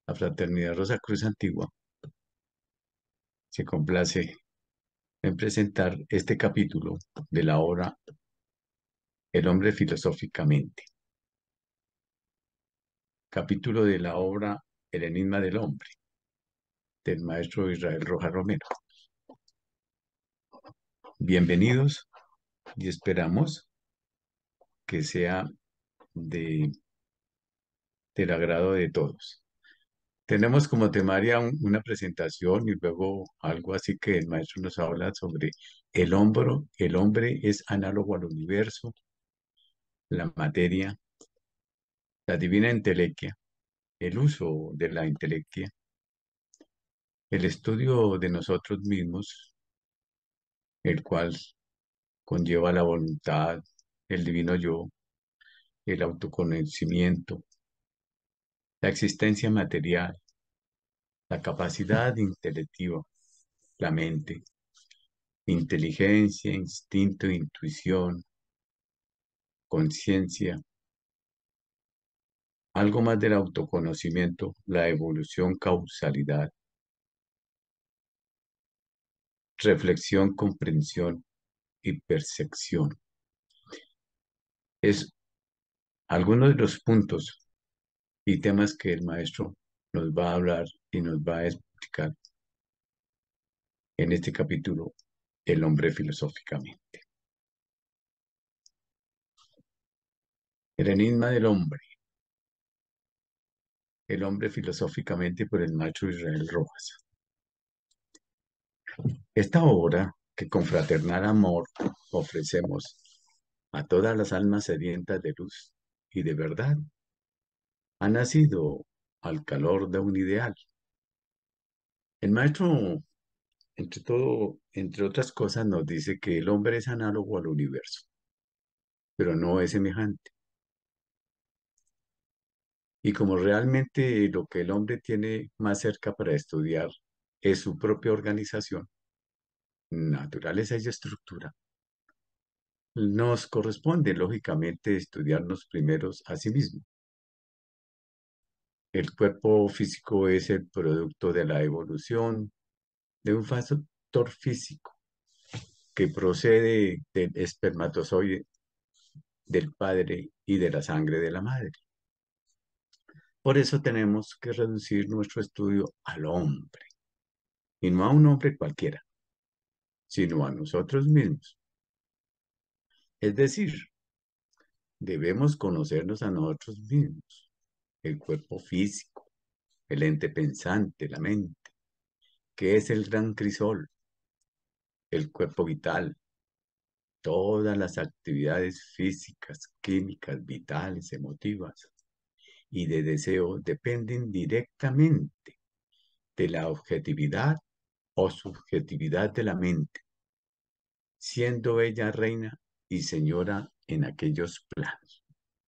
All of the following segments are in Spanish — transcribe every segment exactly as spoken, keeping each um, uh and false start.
La Fraternidad Rosa Cruz Antigua se complace en presentar este capítulo de la obra El hombre filosóficamente, capítulo de la obra El enigma del hombre, del maestro Israel Rojas Romero. Bienvenidos y esperamos que sea de, del agrado de todos. Tenemos como temaria un- una presentación y luego algo así que el maestro nos habla sobre el hombro. El hombre es análogo al universo, la materia, la divina entelequia, el uso de la intelequia, el estudio de nosotros mismos, el cual conlleva la voluntad, el divino yo, el autoconocimiento, la existencia material, la capacidad intelectiva, la mente, inteligencia, instinto, intuición, conciencia, algo más del autoconocimiento, la evolución, causalidad, reflexión, comprensión y percepción. Es algunos de los puntos y temas que el maestro nos va a hablar y nos va a explicar en este capítulo, El hombre filosóficamente. El enigma del hombre, el hombre filosóficamente por el maestro Israel Rojas. Esta obra que con fraternal amor ofrecemos a todas las almas sedientas de luz y de verdad ha nacido al calor de un ideal. El maestro, entre todo, entre otras cosas, nos dice que el hombre es análogo al universo, pero no es semejante. Y como realmente lo que el hombre tiene más cerca para estudiar es su propia organización, naturaleza y estructura, nos corresponde, lógicamente, estudiarnos primeros a sí mismos. El cuerpo físico es el producto de la evolución de un factor físico que procede del espermatozoide del padre y de la sangre de la madre. Por eso tenemos que reducir nuestro estudio al hombre, y no a un hombre cualquiera, sino a nosotros mismos. Es decir, debemos conocernos a nosotros mismos, el cuerpo físico, el ente pensante, la mente, que es el gran crisol, el cuerpo vital, todas las actividades físicas, químicas, vitales, emotivas y de deseo dependen directamente de la objetividad o subjetividad de la mente, siendo ella reina y señora en aquellos planos.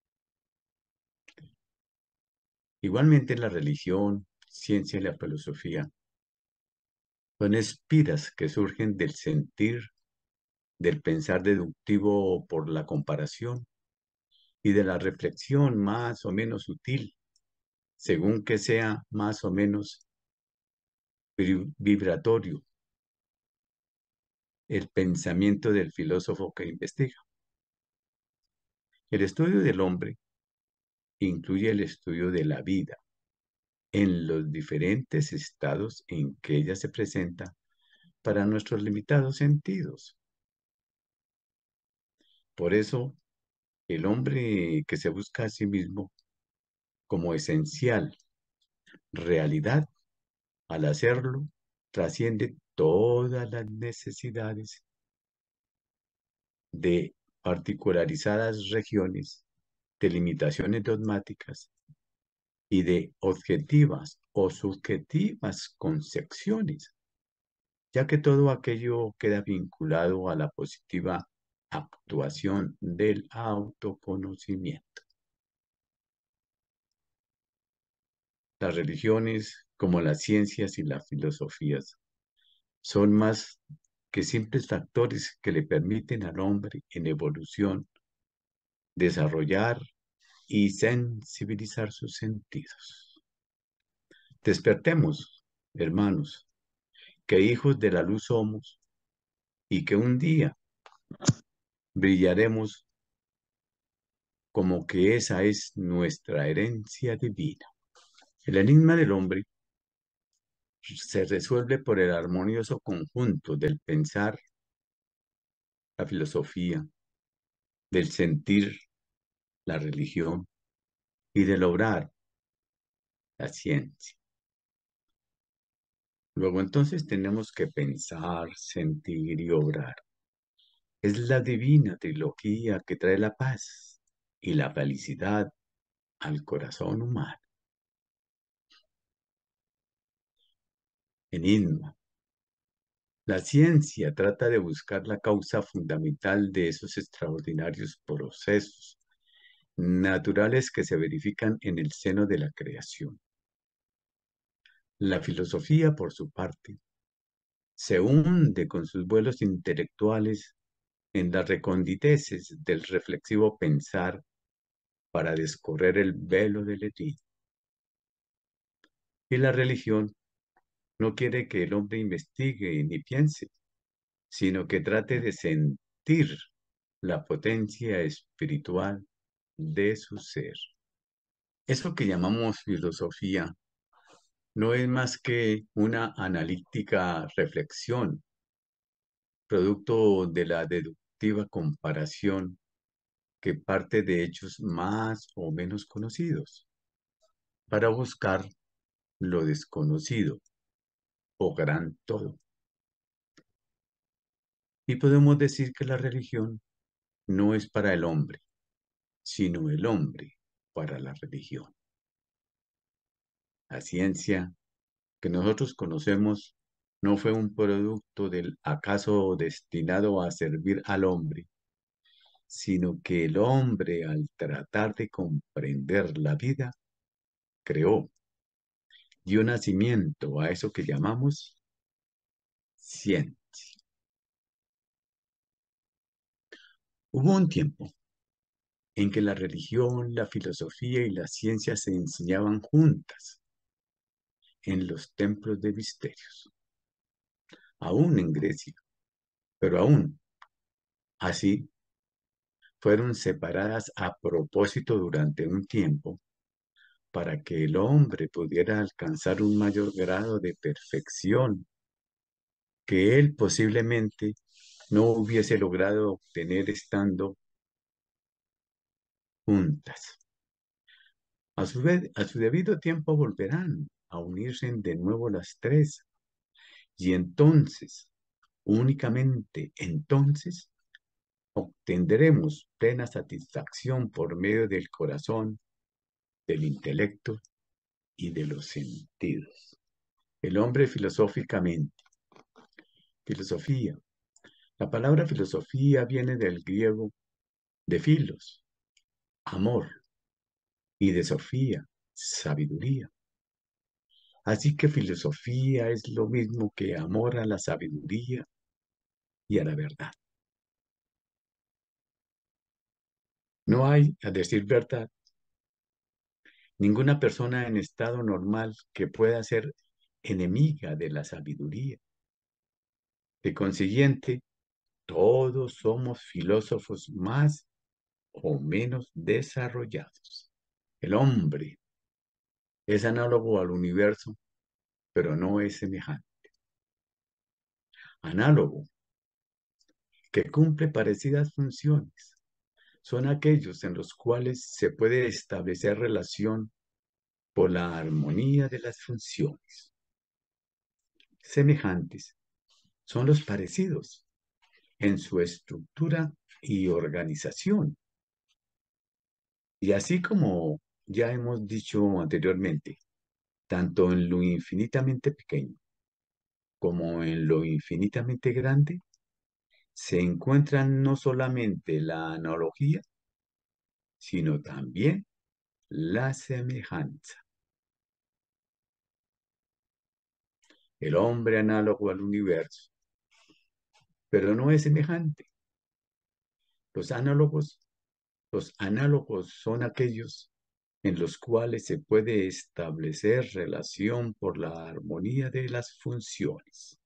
Igualmente la religión, ciencia y la filosofía son espiras que surgen del sentir, del pensar deductivo por la comparación y de la reflexión más o menos sutil, según que sea más o menos vibratorio el pensamiento del filósofo que investiga. El estudio del hombre incluye el estudio de la vida en los diferentes estados en que ella se presenta para nuestros limitados sentidos. Por eso, el hombre que se busca a sí mismo como esencial realidad, al hacerlo, trasciende todas las necesidades de particularizadas regiones, de limitaciones dogmáticas y de objetivas o subjetivas concepciones, ya que todo aquello queda vinculado a la positiva actuación del autoconocimiento. Las religiones, como las ciencias y las filosofías, son más que simples factores que le permiten al hombre en evolución desarrollar y sensibilizar sus sentidos. Despertemos, hermanos, que hijos de la luz somos y que un día brillaremos como que esa es nuestra herencia divina. El enigma del hombre se resuelve por el armonioso conjunto del pensar, la filosofía, del sentir, la religión y del obrar, la ciencia. Luego entonces tenemos que pensar, sentir y obrar. Es la divina trilogía que trae la paz y la felicidad al corazón humano. Enigma. La ciencia trata de buscar la causa fundamental de esos extraordinarios procesos naturales que se verifican en el seno de la creación. La filosofía, por su parte, se hunde con sus vuelos intelectuales en las reconditeces del reflexivo pensar para descorrer el velo del enigma. Y la religión no quiere que el hombre investigue ni piense, sino que trate de sentir la potencia espiritual de su ser. Eso que llamamos filosofía no es más que una analítica reflexión, producto de la deductiva comparación que parte de hechos más o menos conocidos, para buscar lo desconocido o gran todo. Y podemos decir que la religión no es para el hombre, sino el hombre para la religión. La ciencia que nosotros conocemos no fue un producto del acaso destinado a servir al hombre, sino que el hombre, al tratar de comprender la vida, creó, dio nacimiento a eso que llamamos ciencia. Hubo un tiempo en que la religión, la filosofía y la ciencia se enseñaban juntas en los templos de misterios, aún en Grecia, pero aún así fueron separadas a propósito durante un tiempo para que el hombre pudiera alcanzar un mayor grado de perfección que él posiblemente no hubiese logrado obtener estando juntas. A su vez, a su debido tiempo volverán a unirse de nuevo las tres, y entonces, únicamente entonces, obtendremos plena satisfacción por medio del corazón, del intelecto y de los sentidos. El hombre filosóficamente. Filosofía. La palabra filosofía viene del griego de filos, amor, y de sofía, sabiduría. Así que filosofía es lo mismo que amor a la sabiduría y a la verdad. No hay, a decir verdad, ninguna persona en estado normal que pueda ser enemiga de la sabiduría. De consiguiente, todos somos filósofos más o menos desarrollados. El hombre es análogo al universo, pero no es semejante. Análogo, que cumple parecidas funciones, son aquellos en los cuales se puede establecer relación por la armonía de las funciones. Semejantes son los parecidos en su estructura y organización. Y así como ya hemos dicho anteriormente, tanto en lo infinitamente pequeño como en lo infinitamente grande, se encuentran no solamente la analogía, sino también la semejanza. El hombre análogo al universo, pero no es semejante. Los análogos, los análogos son aquellos en los cuales se puede establecer relación por la armonía de las funciones,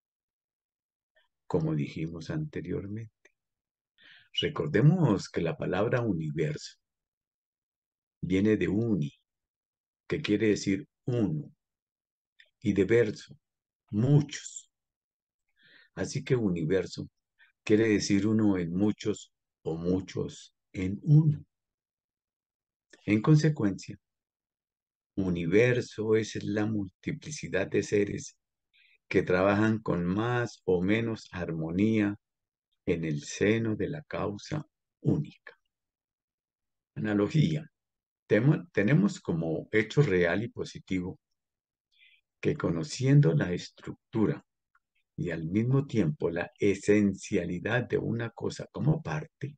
como dijimos anteriormente. Recordemos que la palabra universo viene de uni, que quiere decir uno, y de verso, muchos. Así que universo quiere decir uno en muchos o muchos en uno. En consecuencia, universo es la multiplicidad de seres que trabajan con más o menos armonía en el seno de la causa única. Analogía. Temo- tenemos como hecho real y positivo que conociendo la estructura y al mismo tiempo la esencialidad de una cosa como parte,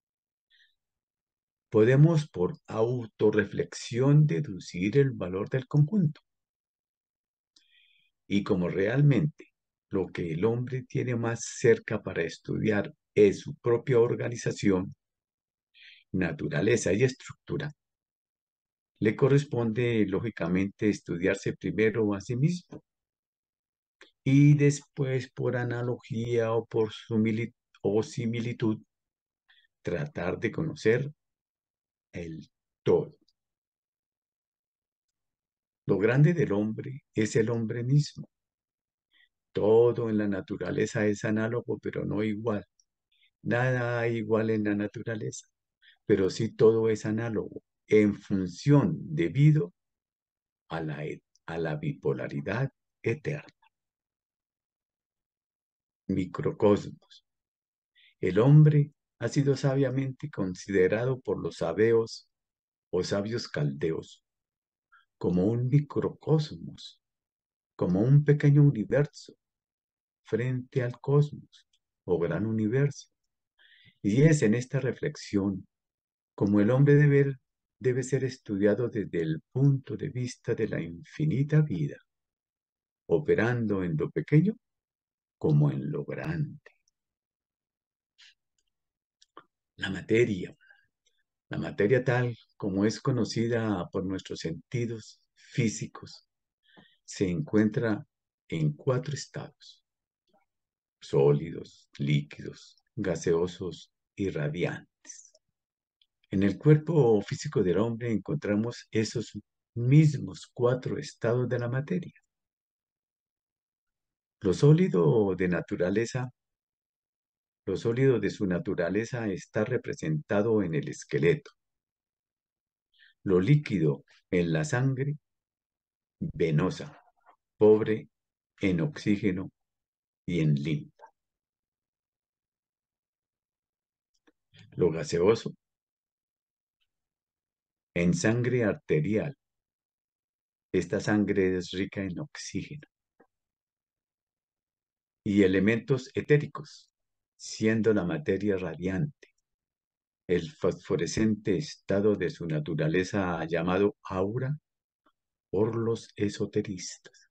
podemos por autorreflexión deducir el valor del conjunto. Y como realmente lo que el hombre tiene más cerca para estudiar es su propia organización, naturaleza y estructura, le corresponde lógicamente estudiarse primero a sí mismo y después por analogía o por simili- o similitud tratar de conocer el todo. Lo grande del hombre es el hombre mismo. Todo en la naturaleza es análogo, pero no igual. Nada hay igual en la naturaleza, pero sí todo es análogo en función debido a la, e- a la bipolaridad eterna. Microcosmos. El hombre ha sido sabiamente considerado por los sabeos o sabios caldeos como un microcosmos, como un pequeño universo frente al cosmos o gran universo. Y es en esta reflexión como el hombre debe, debe ser estudiado desde el punto de vista de la infinita vida, operando en lo pequeño como en lo grande. La materia, la materia tal como es conocida por nuestros sentidos físicos, se encuentra en cuatro estados: sólidos, líquidos, gaseosos y radiantes. En el cuerpo físico del hombre encontramos esos mismos cuatro estados de la materia. Lo sólido de naturaleza, lo sólido de su naturaleza está representado en el esqueleto. Lo líquido en la sangre venosa, pobre en oxígeno y en limpa. Lo gaseoso en sangre arterial. Esta sangre es rica en oxígeno. Y elementos etéricos, siendo la materia radiante, el fosforescente estado de su naturaleza llamado aura por los esoteristas.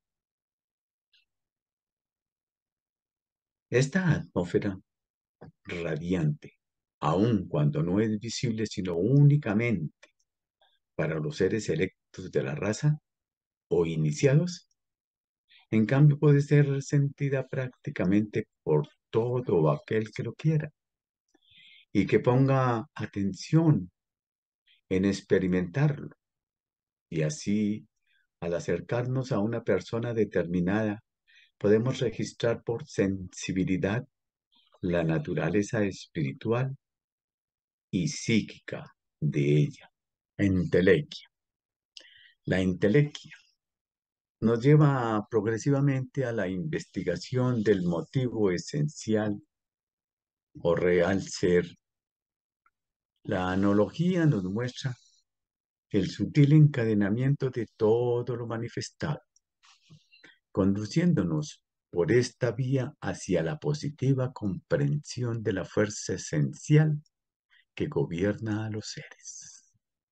Esta atmósfera radiante, aun cuando no es visible sino únicamente para los seres selectos de la raza o iniciados, en cambio puede ser sentida prácticamente por todo aquel que lo quiera y que ponga atención en experimentarlo. Y así, al acercarnos a una persona determinada, podemos registrar por sensibilidad la naturaleza espiritual y psíquica de ella. Entelequia. La entelequia nos lleva progresivamente a la investigación del motivo esencial o real ser. La analogía nos muestra el sutil encadenamiento de todo lo manifestado, conduciéndonos por esta vía hacia la positiva comprensión de la fuerza esencial que gobierna a los seres.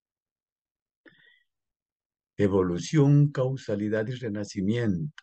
Evolución, causalidad y renacimiento.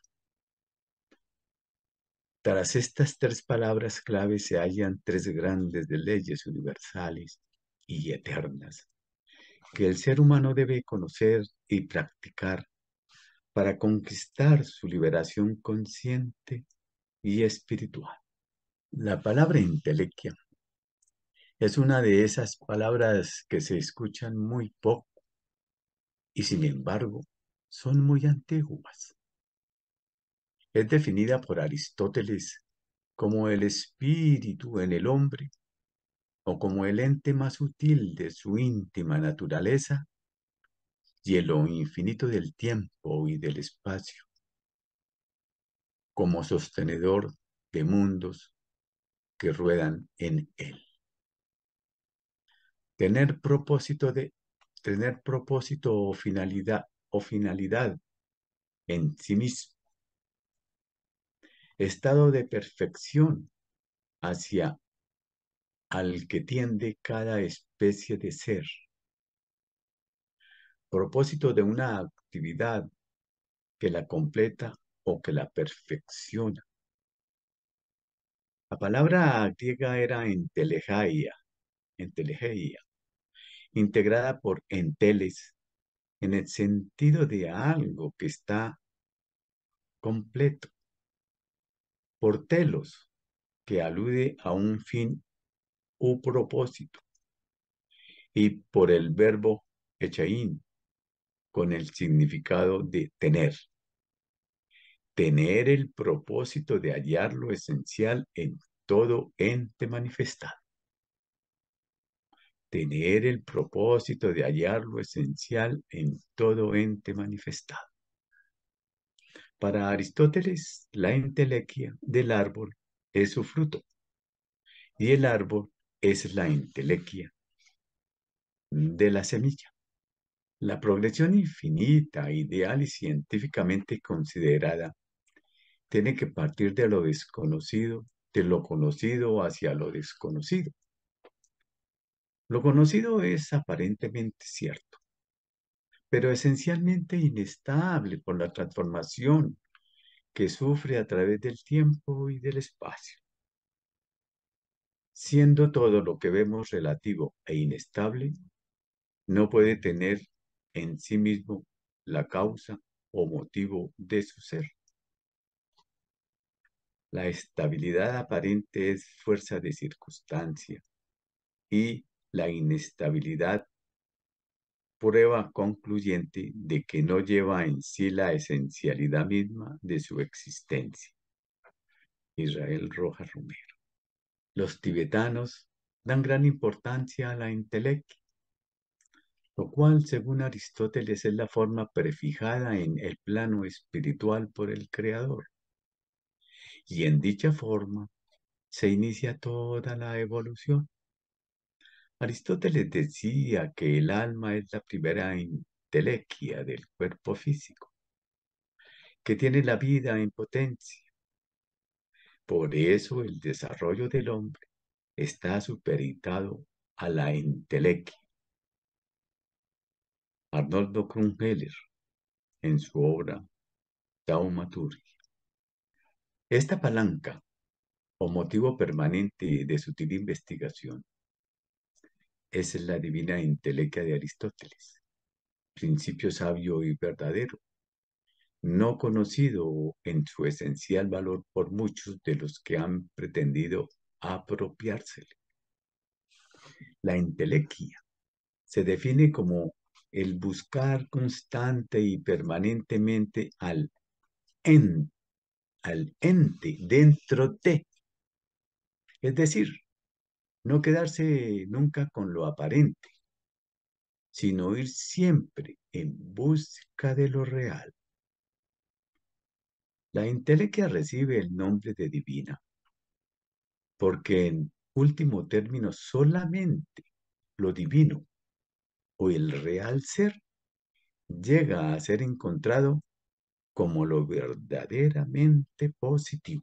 Tras estas tres palabras clave se hallan tres grandes de leyes universales y eternas, que el ser humano debe conocer y practicar para conquistar su liberación consciente y espiritual. La palabra intelequia es una de esas palabras que se escuchan muy poco y sin embargo son muy antiguas. Es definida por Aristóteles como el espíritu en el hombre o como el ente más sutil de su íntima naturaleza y en lo infinito del tiempo y del espacio, como sostenedor de mundos que ruedan en él. Tener propósito de tener propósito o finalidad o finalidad en sí mismo, estado de perfección hacia al que tiende cada especie de ser, propósito de una actividad que la completa o que la perfecciona. La palabra griega era entelegeia, entelegeia, integrada por enteles, en el sentido de algo que está completo, por telos, que alude a un fin u propósito, y por el verbo echaín, con el significado de tener. Tener el propósito de hallar lo esencial en todo ente manifestado. Tener el propósito de hallar lo esencial en todo ente manifestado. Para Aristóteles, la entelequia del árbol es su fruto y el árbol es la entelequia de la semilla. La progresión infinita, ideal y científicamente considerada tiene que partir de lo desconocido, de lo conocido hacia lo desconocido. Lo conocido es aparentemente cierto, pero esencialmente inestable por la transformación que sufre a través del tiempo y del espacio. Siendo todo lo que vemos relativo e inestable, no puede tener en sí mismo la causa o motivo de su ser. La estabilidad aparente es fuerza de circunstancia y la inestabilidad prueba concluyente de que no lleva en sí la esencialidad misma de su existencia. Israel Rojas Romero. Los tibetanos dan gran importancia a la entelequia, lo cual, según Aristóteles, es la forma prefijada en el plano espiritual por el Creador. Y en dicha forma se inicia toda la evolución. Aristóteles decía que el alma es la primera entelequia del cuerpo físico, que tiene la vida en potencia. Por eso el desarrollo del hombre está supeditado a la entelequia. Arnoldo Krumheller, en su obra Taumaturgia. Esta palanca, o motivo permanente de sutil investigación, es la divina entelequia de Aristóteles, principio sabio y verdadero, no conocido en su esencial valor por muchos de los que han pretendido apropiársele. La entelequia se define como el buscar constante y permanentemente al ente, al ente dentro de, es decir, no quedarse nunca con lo aparente, sino ir siempre en busca de lo real. La entelequia recibe el nombre de divina, porque en último término solamente lo divino o el real ser llega a ser encontrado como lo verdaderamente positivo.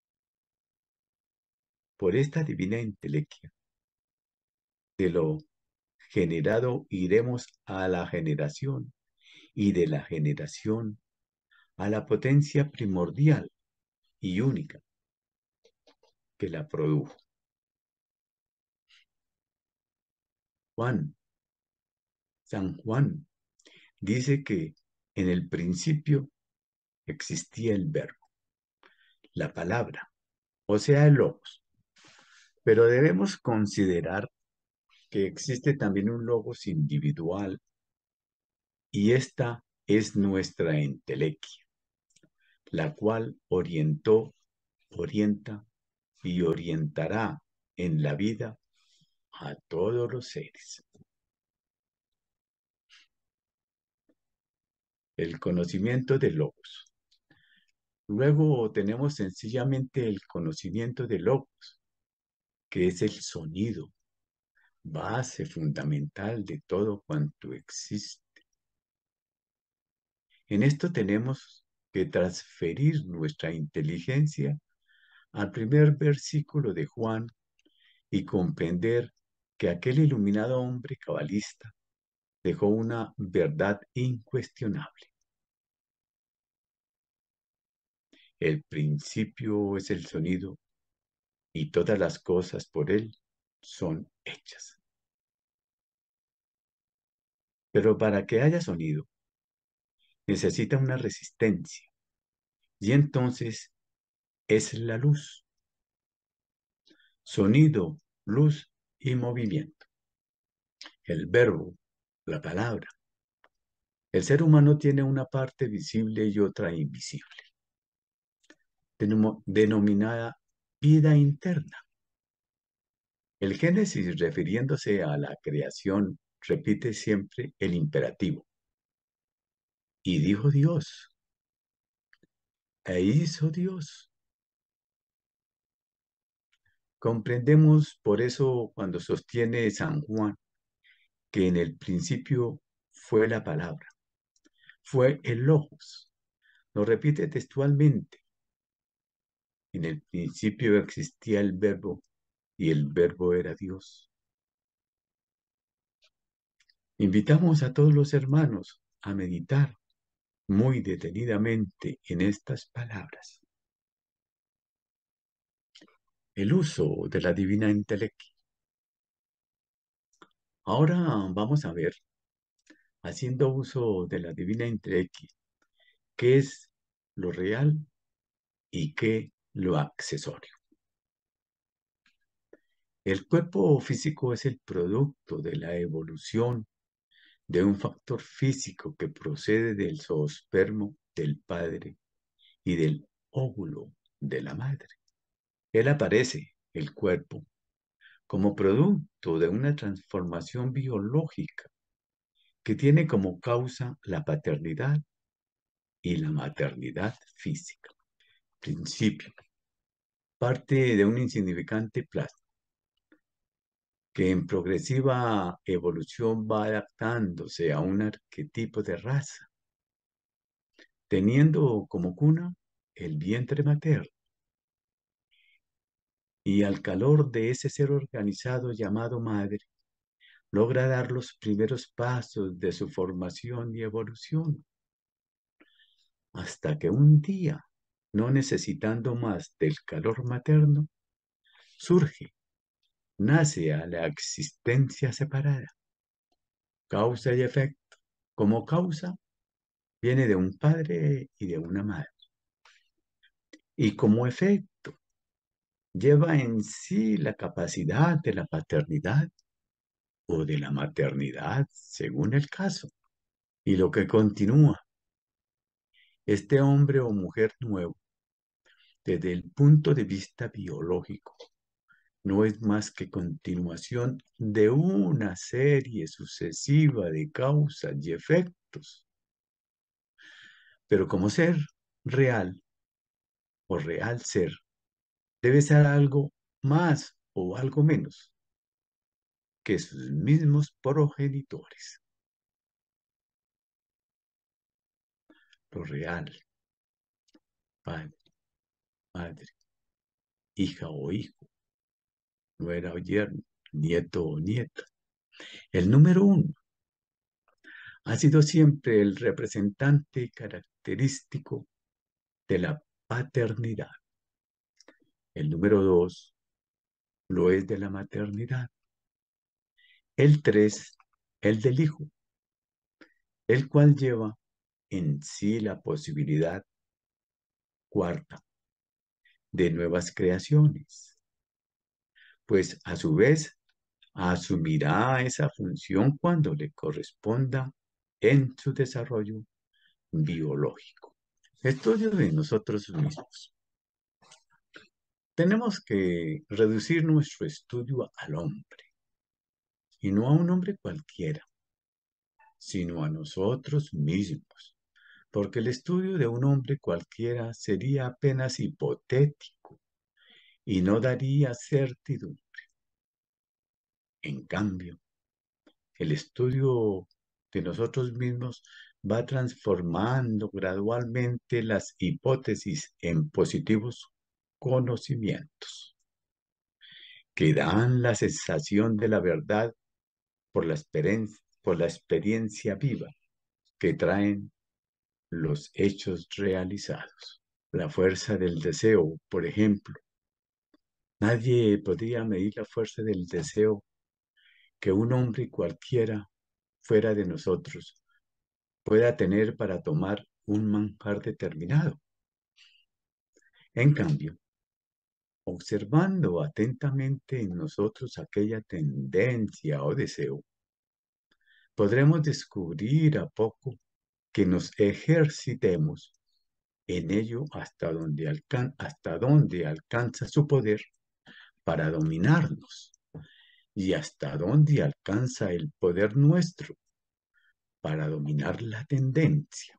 Por esta divina entelequia, de lo generado iremos a la generación y de la generación a la potencia primordial y única que la produjo. Juan San Juan dice que en el principio existía el verbo, la palabra, o sea, el logos. Pero debemos considerar que existe también un logos individual y esta es nuestra entelequia, la cual orientó, orienta y orientará en la vida a todos los seres. El conocimiento de logos. Luego tenemos sencillamente el conocimiento de logos, que es el sonido, base fundamental de todo cuanto existe. En esto tenemos que transferir nuestra inteligencia al primer versículo de Juan y comprender que aquel iluminado hombre cabalista dejó una verdad incuestionable. El principio es el sonido y todas las cosas por él son hechas. Pero para que haya sonido, necesita una resistencia y entonces es la luz. Sonido, luz y movimiento. El verbo, la palabra. El ser humano tiene una parte visible y otra invisible, denominada vida interna. El Génesis, refiriéndose a la creación, repite siempre el imperativo. Y dijo Dios, e hizo Dios. Comprendemos por eso cuando sostiene San Juan que en el principio fue la palabra, fue el logos. Lo repite textualmente. En el principio existía el verbo y el verbo era Dios. Invitamos a todos los hermanos a meditar muy detenidamente en estas palabras. El uso de la divina entelequia. Ahora vamos a ver, haciendo uso de la divina entelequia, qué es lo real y qué lo accesorio. El cuerpo físico es el producto de la evolución de un factor físico que procede del zoospermo del padre y del óvulo de la madre. Él aparece, el cuerpo, como producto de una transformación biológica que tiene como causa la paternidad y la maternidad física. Principio. Parte de un insignificante plasma que en progresiva evolución va adaptándose a un arquetipo de raza, teniendo como cuna el vientre materno. Y al calor de ese ser organizado llamado madre, logra dar los primeros pasos de su formación y evolución, hasta que un día, no necesitando más del calor materno, surge, nace a la existencia separada, causa y efecto. Como causa, viene de un padre y de una madre. Y como efecto, lleva en sí la capacidad de la paternidad o de la maternidad, según el caso. Y lo que continúa, este hombre o mujer nuevo, desde el punto de vista biológico, no es más que continuación de una serie sucesiva de causas y efectos. Pero como ser real o real ser, debe ser algo más o algo menos que sus mismos progenitores. Lo real, padre, madre, hija o hijo, nuera o yerno, nieto o nieta. El número uno ha sido siempre el representante característico de la paternidad. El número dos lo es de la maternidad. El tres, el del hijo. el cual lleva en sí la posibilidad cuarta de nuevas creaciones, pues a su vez asumirá esa función cuando le corresponda en su desarrollo biológico. Estudio de nosotros mismos. Tenemos que reducir nuestro estudio al hombre, y no a un hombre cualquiera, sino a nosotros mismos, porque el estudio de un hombre cualquiera sería apenas hipotético y no daría certidumbre. En cambio, el estudio de nosotros mismos va transformando gradualmente las hipótesis en positivos conocimientos que dan la sensación de la verdad por la experiencia, por la experiencia viva que traen los hechos realizados. La fuerza del deseo, por ejemplo. Nadie podría medir la fuerza del deseo que un hombre cualquiera fuera de nosotros pueda tener para tomar un manjar determinado. En cambio, observando atentamente en nosotros aquella tendencia o deseo, podremos descubrir a poco que nos ejercitemos en ello hasta donde, alcan hasta donde alcanza su poder para dominarnos y hasta donde alcanza el poder nuestro para dominar la tendencia.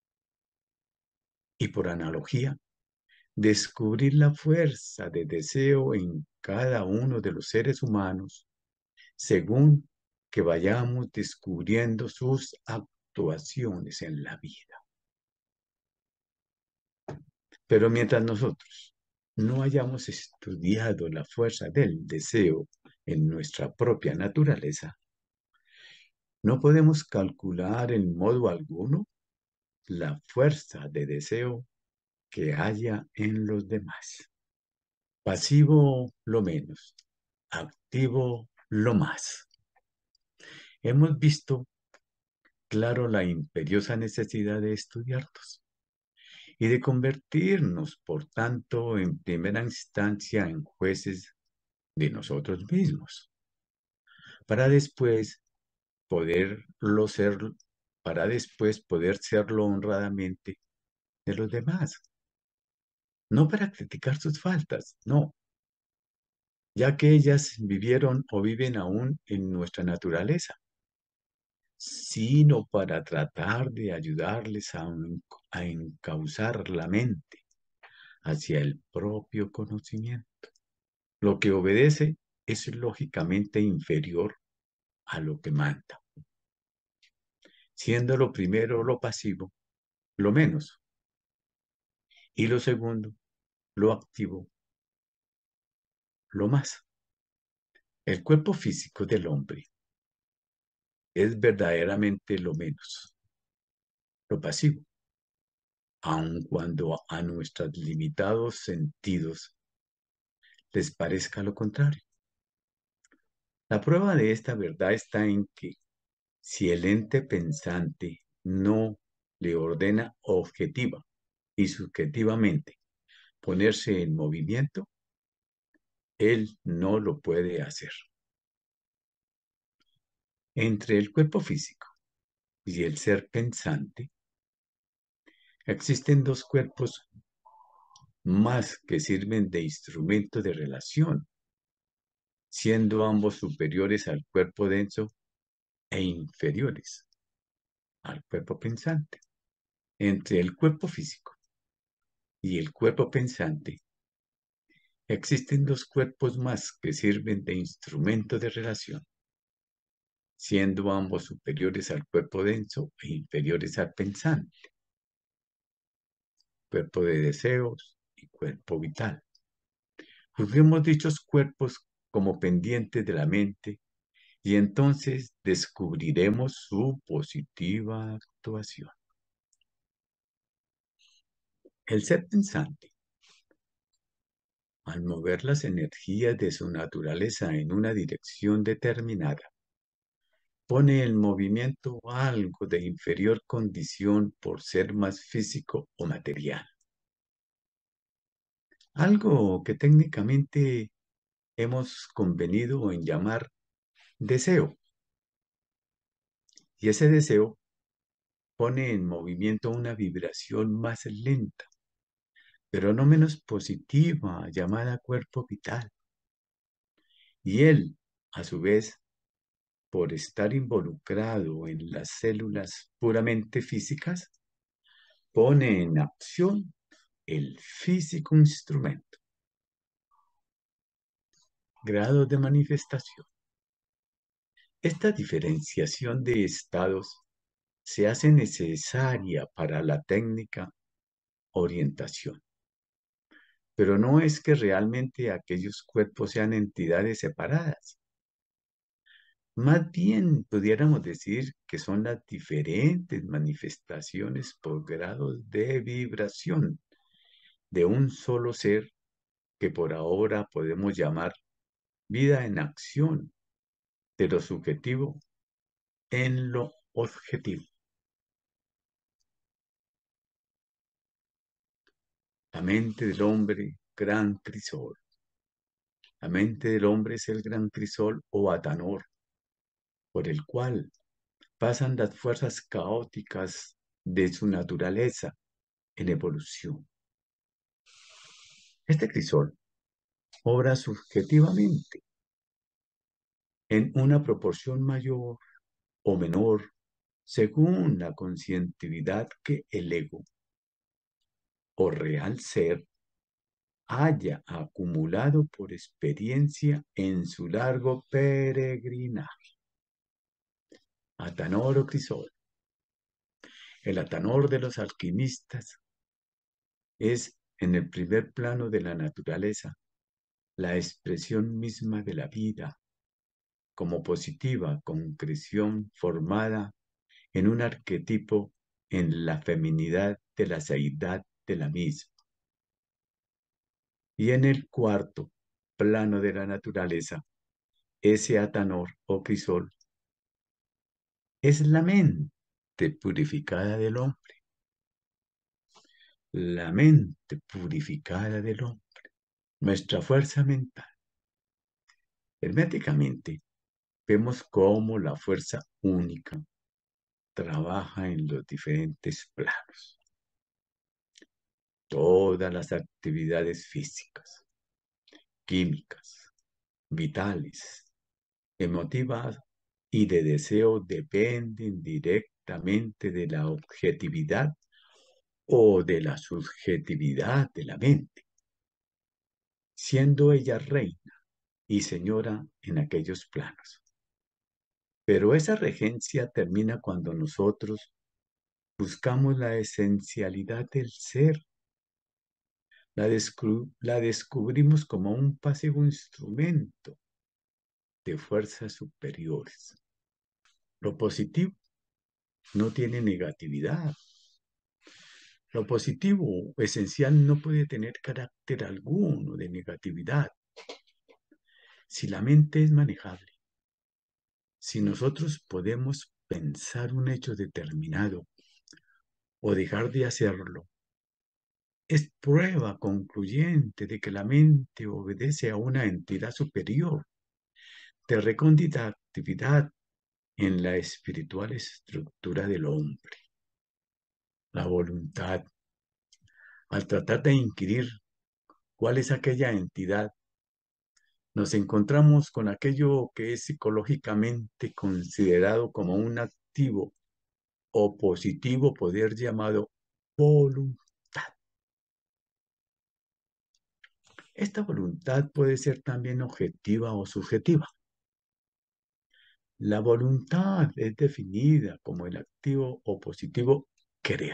Y por analogía, descubrir la fuerza de deseo en cada uno de los seres humanos según que vayamos descubriendo sus actuaciones en la vida. Pero mientras nosotros no hayamos estudiado la fuerza del deseo en nuestra propia naturaleza, no podemos calcular en modo alguno la fuerza de deseo que haya en los demás. Pasivo lo menos, activo lo más. Hemos visto claro la imperiosa necesidad de estudiarlos y de convertirnos, por tanto, en primera instancia en jueces de nosotros mismos, para después poderlo ser, para después poder serlo honradamente de los demás. No para criticar sus faltas, no, ya que ellas vivieron o viven aún en nuestra naturaleza, sino para tratar de ayudarles a, a encauzar la mente hacia el propio conocimiento. Lo que obedece es lógicamente inferior a lo que manda, siendo lo primero lo pasivo, lo menos, y lo segundo, lo activo, lo más. El cuerpo físico del hombre es verdaderamente lo menos, lo pasivo, aun cuando a nuestros limitados sentidos les parezca lo contrario. La prueba de esta verdad está en que si el ente pensante no le ordena objetiva y subjetivamente ponerse en movimiento, él no lo puede hacer. Entre el cuerpo físico y el ser pensante existen dos cuerpos más que sirven de instrumento de relación, siendo ambos superiores al cuerpo denso e inferiores al cuerpo pensante. Entre el cuerpo físico y el cuerpo pensante existen dos cuerpos más que sirven de instrumento de relación, siendo ambos superiores al cuerpo denso e inferiores al pensante, cuerpo de deseos y cuerpo vital. Juzguemos dichos cuerpos como pendientes de la mente y entonces descubriremos su positiva actuación. El ser pensante, al mover las energías de su naturaleza en una dirección determinada, pone en movimiento algo de inferior condición por ser más físico o material. Algo que técnicamente hemos convenido en llamar deseo. Y ese deseo pone en movimiento una vibración más lenta, pero no menos positiva, llamada cuerpo vital. Y él, a su vez, por estar involucrado en las células puramente físicas, pone en acción el físico instrumento. Grado de manifestación. Esta diferenciación de estados se hace necesaria para la técnica orientación. Pero no es que realmente aquellos cuerpos sean entidades separadas. Más bien pudiéramos decir que son las diferentes manifestaciones por grados de vibración de un solo ser que por ahora podemos llamar vida en acción, de lo subjetivo en lo objetivo. La mente del hombre, gran crisol. La mente del hombre es el gran crisol o atanor, por el cual pasan las fuerzas caóticas de su naturaleza en evolución. Este crisol obra subjetivamente en una proporción mayor o menor según la conscientividad que el ego o real ser haya acumulado por experiencia en su largo peregrinaje. Atanor o crisol. El atanor de los alquimistas es, en el primer plano de la naturaleza, la expresión misma de la vida, como positiva concreción formada en un arquetipo en la feminidad de la seidad de la misma. Y en el cuarto plano de la naturaleza, ese atanor o crisol es la mente purificada del hombre. La mente purificada del hombre, nuestra fuerza mental. Herméticamente, vemos cómo la fuerza única trabaja en los diferentes planos. Todas las actividades físicas, químicas, vitales, emotivas y de deseo dependen directamente de la objetividad o de la subjetividad de la mente, siendo ella reina y señora en aquellos planos. Pero esa regencia termina cuando nosotros buscamos la esencialidad del ser. La, descu- la descubrimos como un pasivo instrumento de fuerzas superiores. Lo positivo no tiene negatividad. Lo positivo esencial no puede tener carácter alguno de negatividad. Si la mente es manejable, si nosotros podemos pensar un hecho determinado o dejar de hacerlo, es prueba concluyente de que la mente obedece a una entidad superior de recóndita actividad en la espiritual estructura del hombre. La voluntad, al tratar de inquirir cuál es aquella entidad, nos encontramos con aquello que es psicológicamente considerado como un activo o positivo poder llamado voluntad. Esta voluntad puede ser también objetiva o subjetiva. La voluntad es definida como el activo o positivo querer.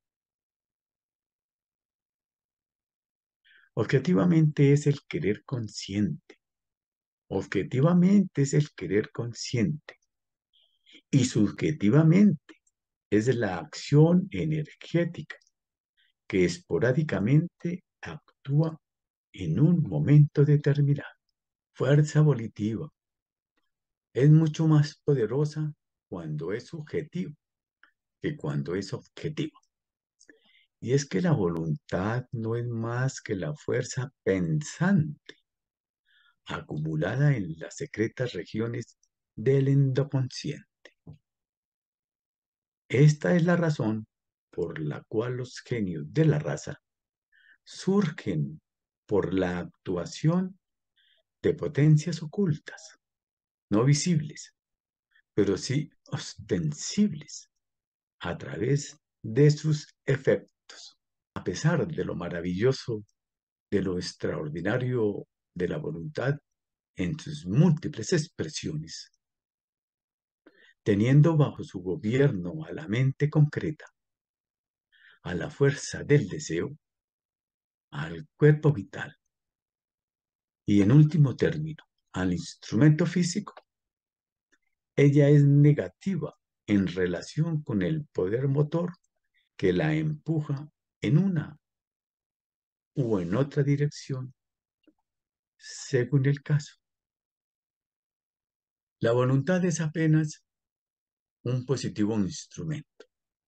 Objetivamente es el querer consciente. Objetivamente es el querer consciente. Y subjetivamente es la acción energética que esporádicamente actúa en un momento determinado. Fuerza volitiva es mucho más poderosa cuando es subjetivo que cuando es objetivo. Y es que la voluntad no es más que la fuerza pensante acumulada en las secretas regiones del endoconsciente. Esta es la razón por la cual los genios de la raza surgen por la actuación de potencias ocultas, no visibles, pero sí ostensibles a través de sus efectos. A pesar de lo maravilloso, de lo extraordinario de la voluntad en sus múltiples expresiones, teniendo bajo su gobierno a la mente concreta, a la fuerza del deseo, al cuerpo vital y, en último término, al instrumento físico, ella es negativa en relación con el poder motor que la empuja en una u en otra dirección, según el caso. La voluntad es apenas un positivo instrumento.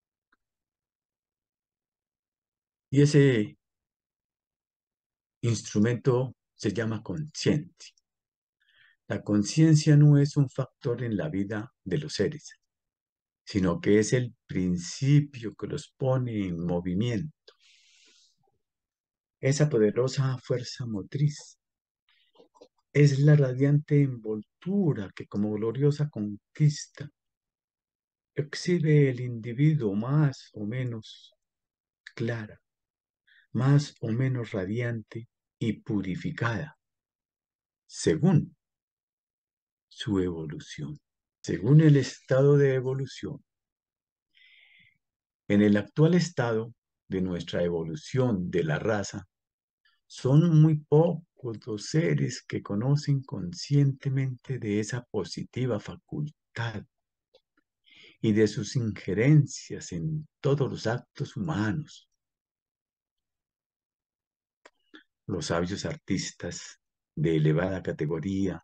Y ese instrumento se llama conciencia. La conciencia no es un factor en la vida de los seres, sino que es el principio que los pone en movimiento. Esa poderosa fuerza motriz es la radiante envoltura que, como gloriosa conquista, exhibe el individuo más o menos clara, más o menos radiante y purificada, según su evolución. Según el estado de evolución, en el actual estado de nuestra evolución de la raza, son muy pocos los seres que conocen conscientemente de esa positiva facultad y de sus injerencias en todos los actos humanos. Los sabios artistas de elevada categoría,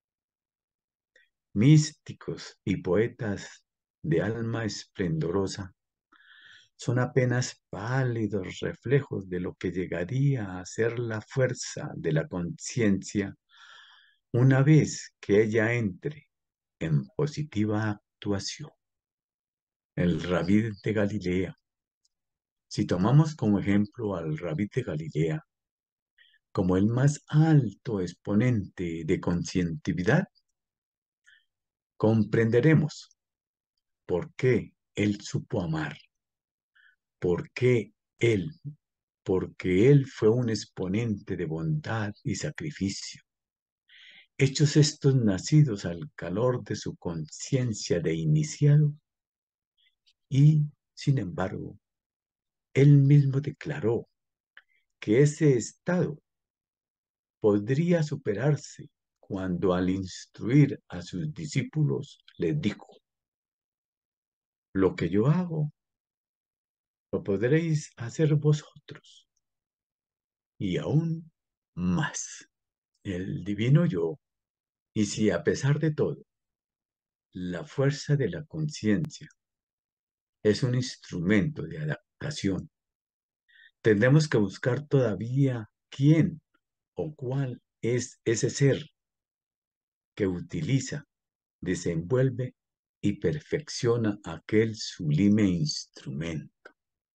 místicos y poetas de alma esplendorosa, son apenas pálidos reflejos de lo que llegaría a ser la fuerza de la conciencia una vez que ella entre en positiva actuación. El Rabí de Galilea. Si tomamos como ejemplo al Rabí de Galilea como el más alto exponente de conscientividad, comprenderemos por qué él supo amar, por qué él, porque él fue un exponente de bondad y sacrificio. Hechos estos nacidos al calor de su conciencia de iniciado, y, sin embargo, él mismo declaró que ese estado podría superarse cuando, al instruir a sus discípulos, les dijo: lo que yo hago, lo podréis hacer vosotros, y aún más. El divino yo, y si a pesar de todo, la fuerza de la conciencia es un instrumento de adaptación, tendremos que buscar todavía quién o cuál es ese ser que utiliza, desenvuelve y perfecciona aquel sublime instrumento.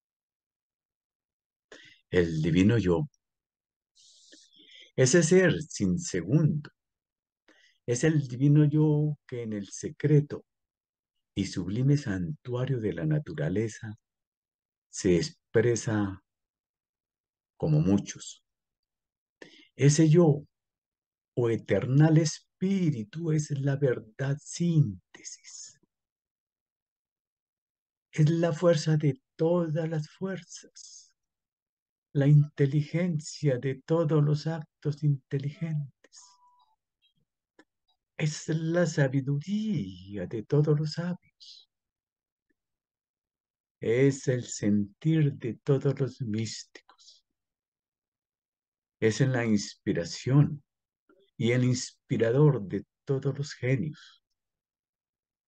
El divino yo, ese ser sin segundo, es el divino yo que en el secreto y sublime santuario de la naturaleza se expresa como muchos. Ese yo o eternal espíritu es la verdad síntesis. Es la fuerza de todas las fuerzas, la inteligencia de todos los actos inteligentes. Es la sabiduría de todos los sabios. Es el sentir de todos los místicos. Es en la inspiración y el inspirador de todos los genios.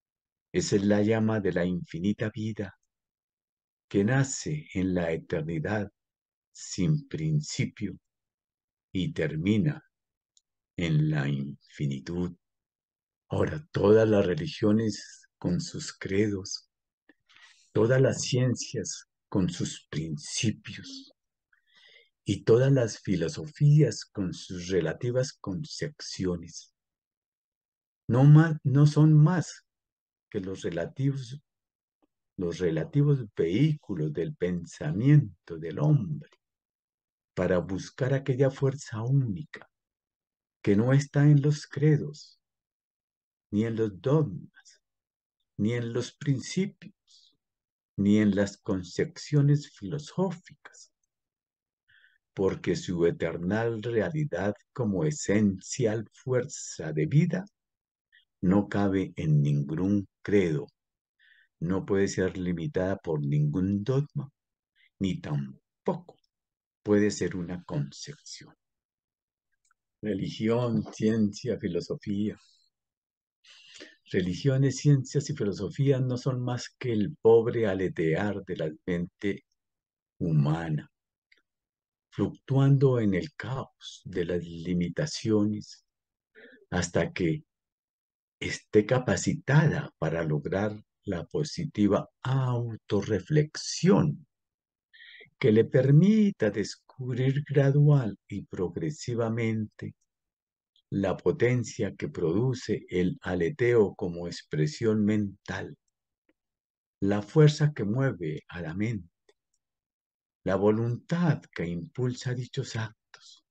Esa es la llama de la infinita vida que nace en la eternidad sin principio y termina en la infinitud. Ahora, todas las religiones con sus credos, todas las ciencias con sus principios y todas las filosofías con sus relativas concepciones, no, más, no son más que los relativos, los relativos vehículos del pensamiento del hombre para buscar aquella fuerza única que no está en los credos, ni en los dogmas, ni en los principios, ni en las concepciones filosóficas, porque su eternal realidad como esencial fuerza de vida no cabe en ningún credo, no puede ser limitada por ningún dogma, ni tampoco puede ser una concepción. Religión, ciencia, filosofía. Religiones, ciencias y filosofías no son más que el pobre aletear de la mente humana, fluctuando en el caos de las limitaciones hasta que esté capacitada para lograr la positiva autorreflexión que le permita descubrir gradual y progresivamente la potencia que produce el aleteo como expresión mental, la fuerza que mueve a la mente, la voluntad que impulsa dichos actos,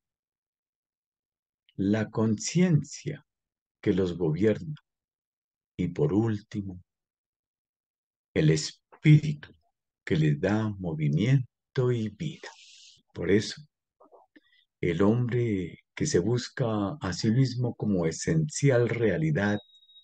la conciencia que los gobierna y por último, el espíritu que les da movimiento y vida. Por eso, el hombre que se busca a sí mismo como esencial realidad,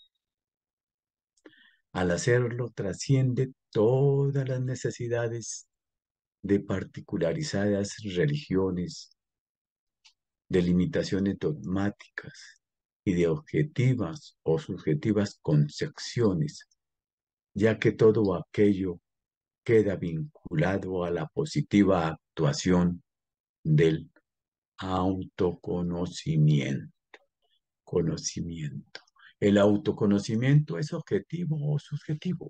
al hacerlo trasciende todas las necesidades de particularizadas religiones, de limitaciones dogmáticas y de objetivas o subjetivas concepciones, ya que todo aquello queda vinculado a la positiva actuación del autoconocimiento. Conocimiento. ¿El autoconocimiento es objetivo o subjetivo?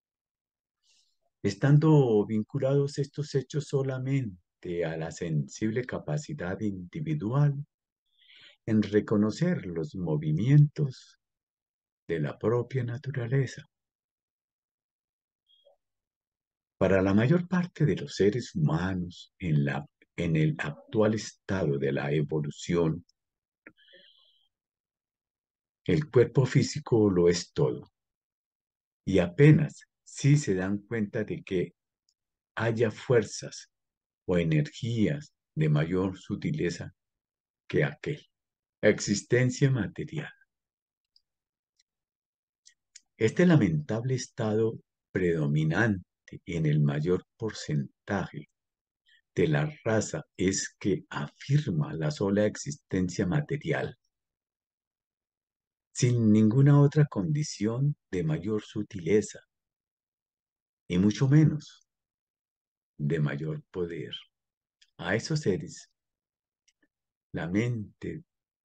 Estando vinculados estos hechos solamente a la sensible capacidad individual en reconocer los movimientos de la propia naturaleza. Para la mayor parte de los seres humanos en, la, en el actual estado de la evolución, el cuerpo físico lo es todo. Y apenas si se dan cuenta de que haya fuerzas o energías de mayor sutileza que aquel. Existencia material. Este lamentable estado predominante en el mayor porcentaje de la raza es que afirma la sola existencia material, sin ninguna otra condición de mayor sutileza, y mucho menos de mayor poder. A esos seres, la mente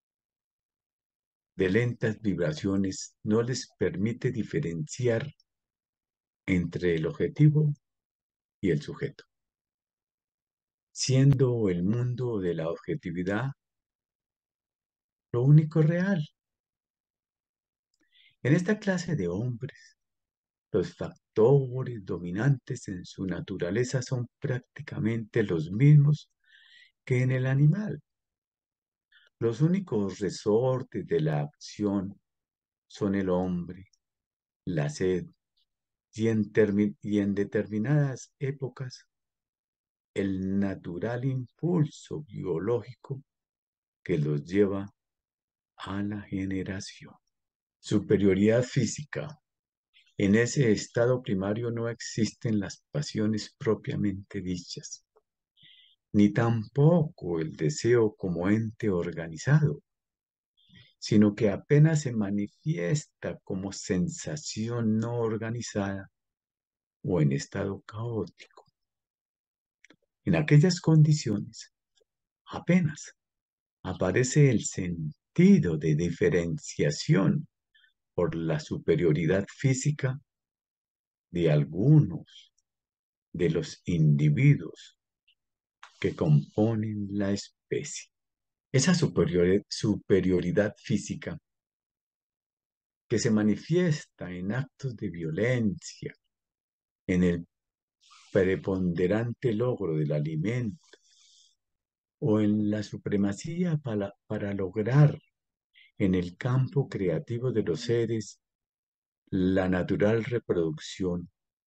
de lentas vibraciones no les permite diferenciar entre el objetivo y el sujeto, siendo el mundo de la objetividad lo único real. En esta clase de hombres, los factores dominantes en su naturaleza son prácticamente los mismos que en el animal. Los únicos resortes de la acción son el hombre, la sed y en, y en determinadas épocas el natural impulso biológico que los lleva a la generación. Superioridad física. En ese estado primario no existen las pasiones propiamente dichas, ni tampoco el deseo como ente organizado, sino que apenas se manifiesta como sensación no organizada o en estado caótico. En aquellas condiciones, apenas aparece el sentido de diferenciación por la superioridad física de algunos de los individuos que componen la especie. Esa superiori- superioridad física que se manifiesta en actos de violencia, en el preponderante logro del alimento o en la supremacía para, para lograr en el campo creativo de los seres la natural reproducción,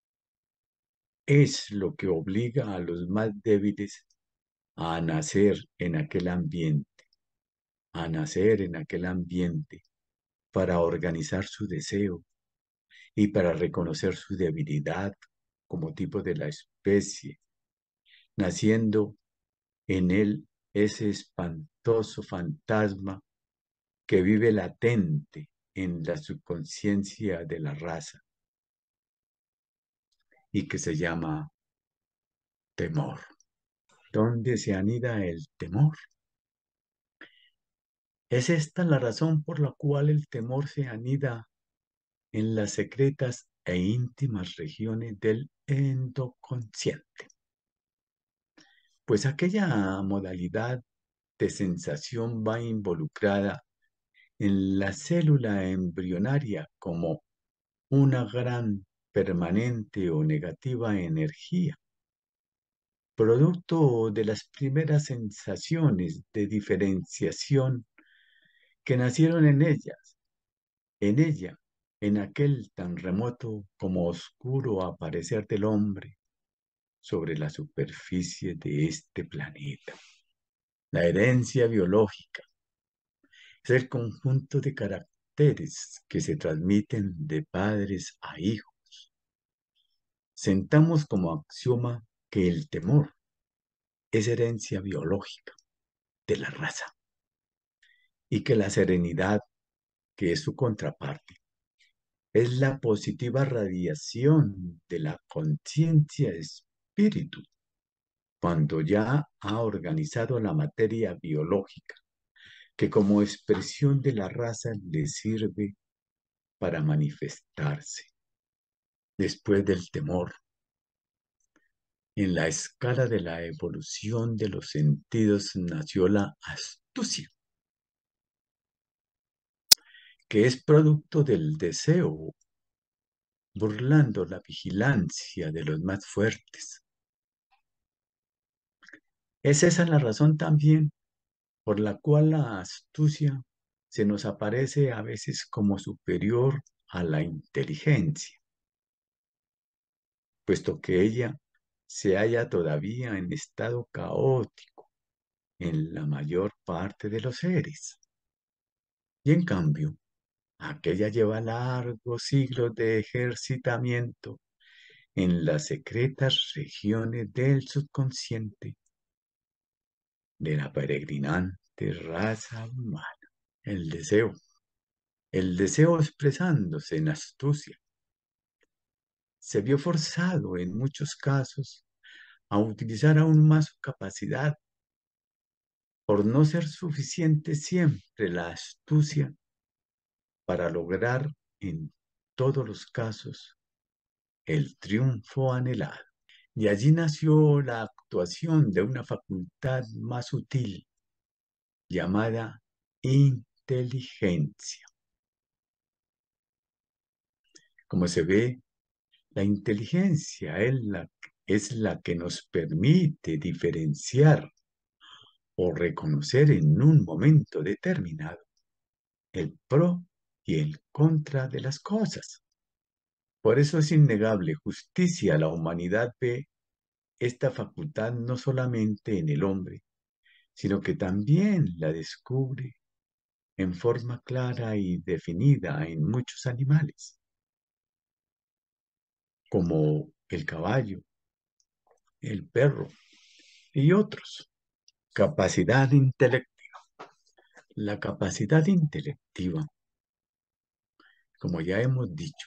es lo que obliga a los más débiles a nacer en aquel ambiente, a nacer en aquel ambiente para organizar su deseo y para reconocer su debilidad como tipo de la especie, naciendo en él ese espantoso fantasma que vive latente en la subconsciencia de la raza y que se llama temor. ¿Dónde se anida el temor? Es esta la razón por la cual el temor se anida en las secretas e íntimas regiones del endoconsciente. Pues aquella modalidad de sensación va involucrada en la célula embrionaria como una gran, permanente o negativa energía, producto de las primeras sensaciones de diferenciación que nacieron en ellas, en ella, en aquel tan remoto como oscuro aparecer del hombre sobre la superficie de este planeta. La herencia biológica es el conjunto de caracteres que se transmiten de padres a hijos. Sentamos como axioma que el temor es herencia biológica de la raza y que la serenidad, que es su contraparte, es la positiva radiación de la conciencia espíritu cuando ya ha organizado la materia biológica que como expresión de la raza le sirve para manifestarse. Después del temor, en la escala de la evolución de los sentidos nació la astucia, que es producto del deseo, burlando la vigilancia de los más fuertes. Es esa la razón también por la cual la astucia se nos aparece a veces como superior a la inteligencia, puesto que ella se halla todavía en estado caótico en la mayor parte de los seres. Y en cambio, aquella lleva largos siglos de ejercitamiento en las secretas regiones del subconsciente de la peregrinante raza humana. El deseo, el deseo expresándose en astucia, se vio forzado en muchos casos a utilizar aún más su capacidad por no ser suficiente siempre la astucia para lograr en todos los casos el triunfo anhelado. Y allí nació la actuación de una facultad más sutil llamada inteligencia. Como se ve, la inteligencia es la, es la que nos permite diferenciar o reconocer en un momento determinado el pro y el contra de las cosas. Por eso es innegable justicia. La humanidad ve esta facultad no solamente en el hombre, sino que también la descubre en forma clara y definida en muchos animales, como el caballo, el perro y otros. Capacidad intelectiva. La capacidad intelectiva, como ya hemos dicho,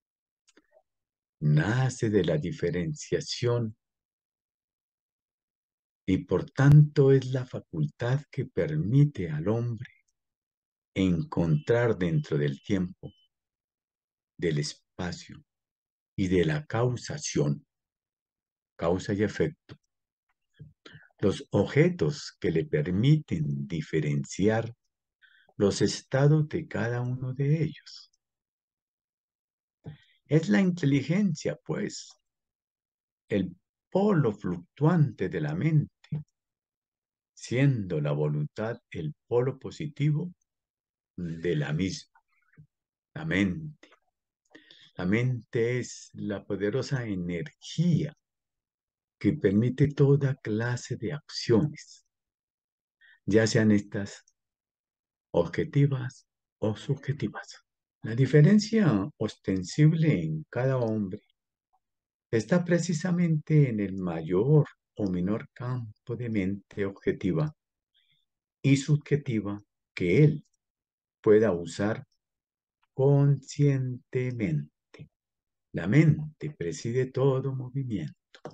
nace de la diferenciación y por tanto es la facultad que permite al hombre encontrar dentro del tiempo, del espacio y de la causación, causa y efecto, los objetos que le permiten diferenciar los estados de cada uno de ellos. Es la inteligencia, pues, el polo fluctuante de la mente, siendo la voluntad el polo positivo de la misma, la mente. La mente es la poderosa energía que permite toda clase de acciones, ya sean estas objetivas o subjetivas. La diferencia ostensible en cada hombre está precisamente en el mayor o menor campo de mente objetiva y subjetiva que él pueda usar conscientemente. La mente preside todo movimiento,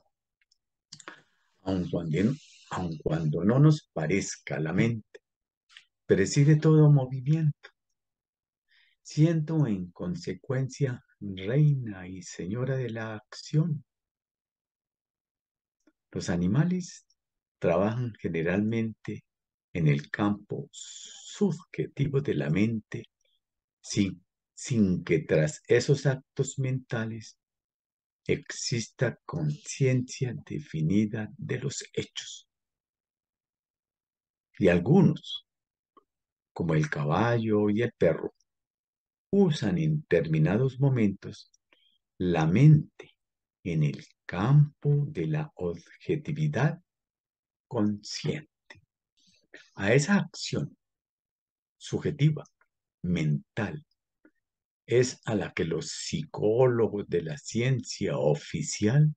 aun cuando, aun cuando no nos parezca, la mente preside todo movimiento, siendo en consecuencia reina y señora de la acción. Los animales trabajan generalmente en el campo subjetivo de la mente sin, sin que tras esos actos mentales exista conciencia definida de los hechos. Y algunos, como el caballo y el perro, usan en determinados momentos la mente en el campo de la objetividad consciente. A esa acción subjetiva, mental, es a la que los psicólogos de la ciencia oficial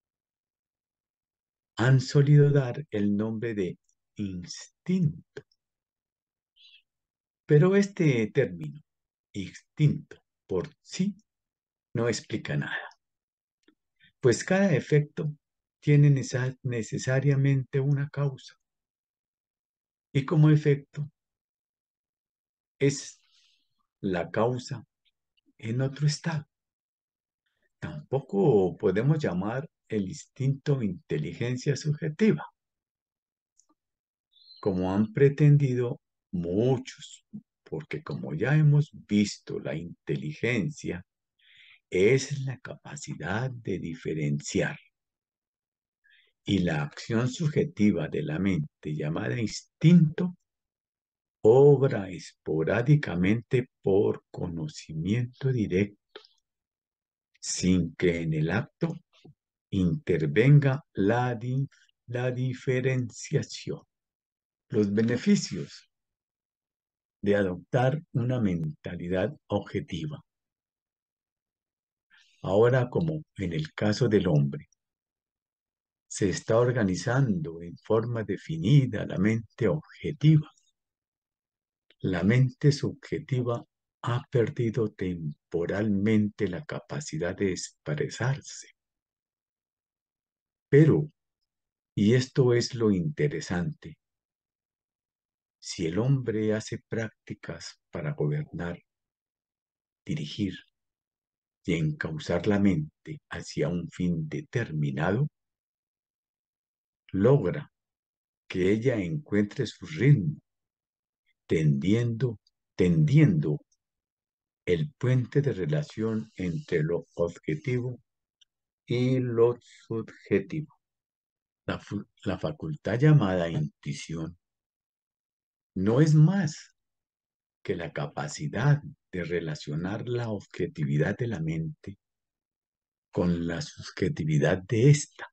han solido dar el nombre de instinto. Pero este término, instinto, por sí no explica nada, pues cada efecto tiene necesariamente una causa y como efecto es la causa en otro estado. Tampoco podemos llamar el instinto inteligencia subjetiva, como han pretendido muchos, porque como ya hemos visto, la inteligencia es la capacidad de diferenciar y la acción subjetiva de la mente llamada instinto obra esporádicamente por conocimiento directo, sin que en el acto intervenga la, di- la diferenciación. Los beneficios de adoptar una mentalidad objetiva. Ahora, como en el caso del hombre, se está organizando en forma definida la mente objetiva. La mente subjetiva ha perdido temporalmente la capacidad de expresarse. Pero, y esto es lo interesante, si el hombre hace prácticas para gobernar, dirigir y encauzar la mente hacia un fin determinado, logra que ella encuentre su ritmo, tendiendo, tendiendo el puente de relación entre lo objetivo y lo subjetivo. La, fu- la facultad llamada intuición no es más que la capacidad de relacionar la objetividad de la mente con la subjetividad de ésta.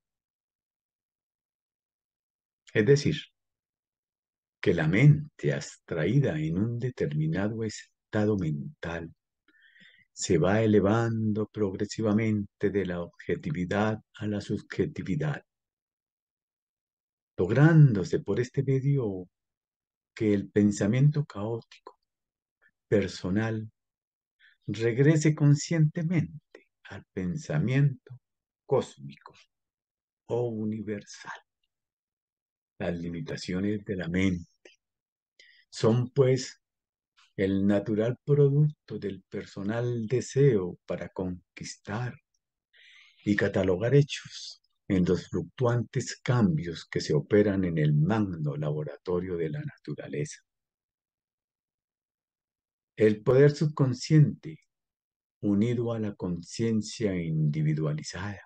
Es decir, que la mente abstraída en un determinado estado mental se va elevando progresivamente de la objetividad a la subjetividad, lográndose por este medio que el pensamiento caótico, personal, regrese conscientemente al pensamiento cósmico o universal. Las limitaciones de la mente son, pues, el natural producto del personal deseo para conquistar y catalogar hechos en los fluctuantes cambios que se operan en el magno laboratorio de la naturaleza. El poder subconsciente, unido a la conciencia individualizada,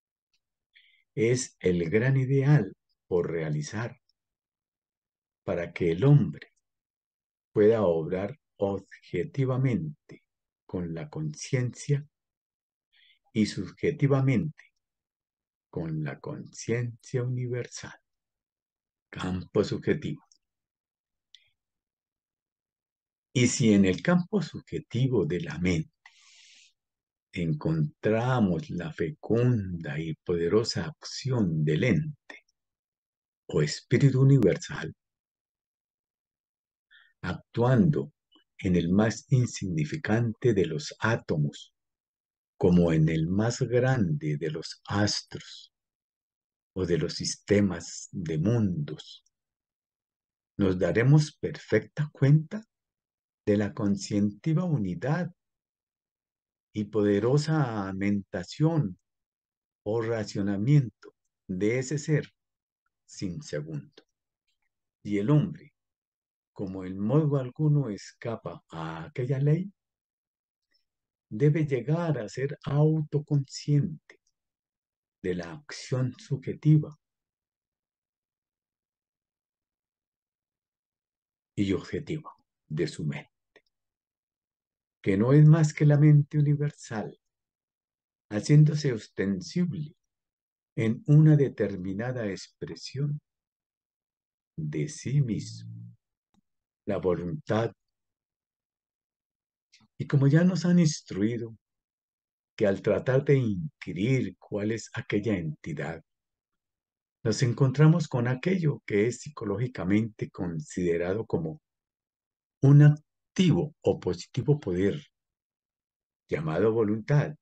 es el gran ideal por realizar para que el hombre pueda obrar objetivamente con la conciencia y subjetivamente con la conciencia universal. Campo subjetivo. Y si en el campo subjetivo de la mente encontramos la fecunda y poderosa acción del ente o espíritu universal, actuando en el más insignificante de los átomos, como en el más grande de los astros o de los sistemas de mundos, nos daremos perfecta cuenta de la conscientiva unidad y poderosa mentación o racionamiento de ese ser sin segundo. Y el hombre, como en modo alguno escapa a aquella ley, debe llegar a ser autoconsciente de la acción subjetiva y objetiva de su mente, que no es más que la mente universal, haciéndose ostensible en una determinada expresión de sí mismo, la voluntad. Y como ya nos han instruido que al tratar de inquirir cuál es aquella entidad, nos encontramos con aquello que es psicológicamente considerado como un activo o positivo poder llamado voluntad.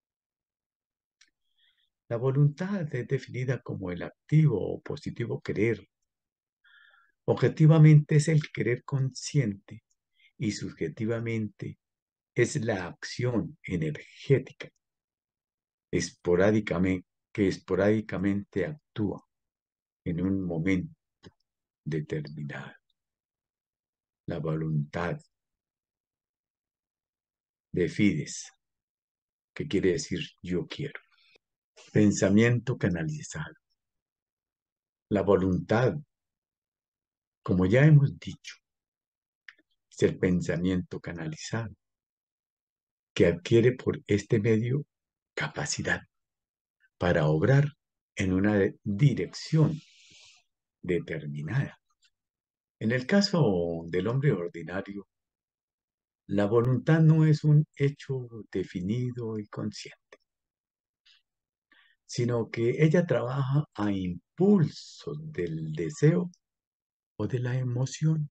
La voluntad es definida como el activo o positivo querer. Objetivamente es el querer consciente y subjetivamente es la acción energética esporádicamente, que esporádicamente actúa en un momento determinado. La voluntad de fides, que quiere decir yo quiero. Pensamiento canalizado. La voluntad, como ya hemos dicho, es el pensamiento canalizado, que adquiere por este medio capacidad para obrar en una dirección determinada. En el caso del hombre ordinario, la voluntad no es un hecho definido y consciente, sino que ella trabaja a impulsos del deseo o de la emoción.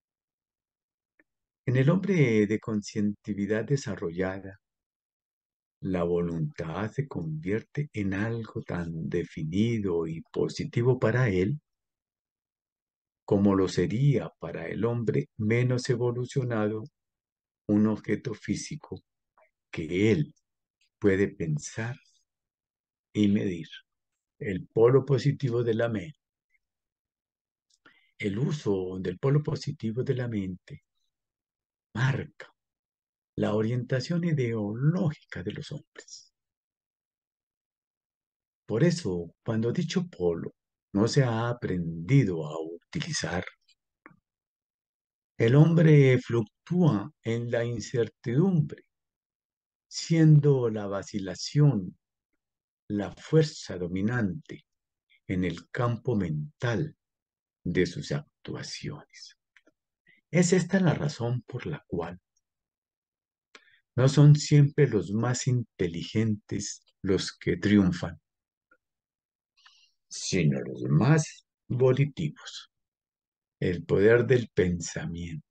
En el hombre de conscientividad desarrollada, la voluntad se convierte en algo tan definido y positivo para él como lo sería para el hombre menos evolucionado un objeto físico que él puede pensar y medir. El polo positivo de la mente. El uso del polo positivo de la mente marca la orientación ideológica de los hombres. Por eso, cuando dicho polo no se ha aprendido a utilizar, el hombre fluctúa en la incertidumbre, siendo la vacilación la fuerza dominante en el campo mental de sus actuaciones. Es esta la razón por la cual no son siempre los más inteligentes los que triunfan, sino los más volitivos. El poder del pensamiento.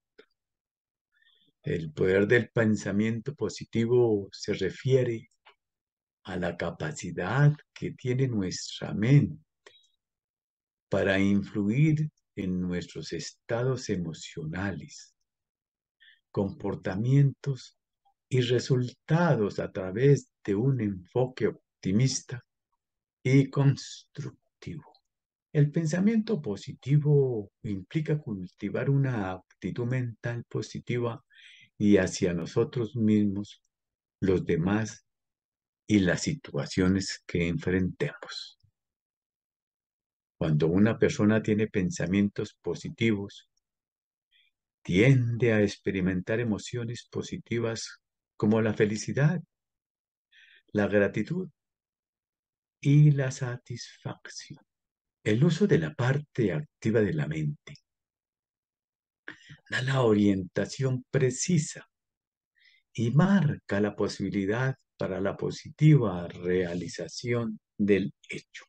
El poder del pensamiento positivo se refiere a la capacidad que tiene nuestra mente para influir en nuestros estados emocionales, comportamientos y resultados a través de un enfoque optimista y constructivo. El pensamiento positivo implica cultivar una actitud mental positiva y hacia nosotros mismos, los demás y las situaciones que enfrentemos. Cuando una persona tiene pensamientos positivos, tiende a experimentar emociones positivas como la felicidad, la gratitud y la satisfacción. El uso de la parte activa de la mente da la orientación precisa y marca la posibilidad para la positiva realización del hecho.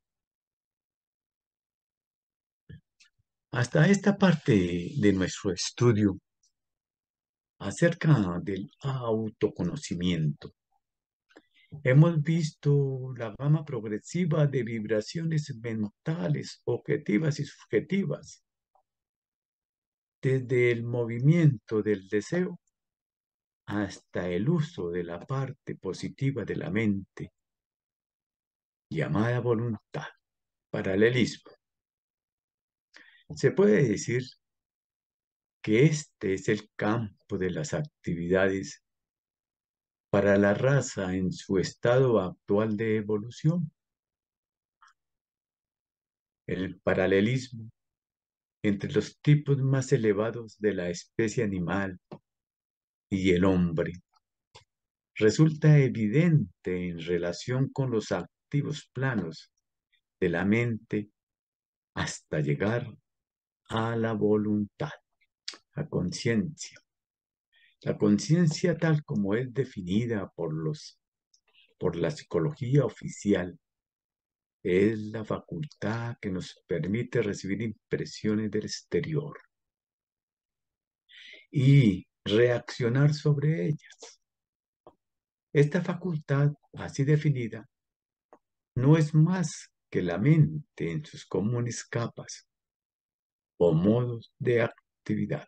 Hasta esta parte de nuestro estudio acerca del autoconocimiento, hemos visto la gama progresiva de vibraciones mentales, objetivas y subjetivas, desde el movimiento del deseo hasta el uso de la parte positiva de la mente, llamada voluntad, paralelismo. Se puede decir que este es el campo de las actividades para la raza en su estado actual de evolución. El paralelismo entre los tipos más elevados de la especie animal y el hombre resulta evidente en relación con los activos planos de la mente hasta llegar a la voluntad, la conciencia. La conciencia tal como es definida por los, por la psicología oficial es la facultad que nos permite recibir impresiones del exterior y reaccionar sobre ellas. Esta facultad, así definida, no es más que la mente en sus comunes capas o modos de actividad.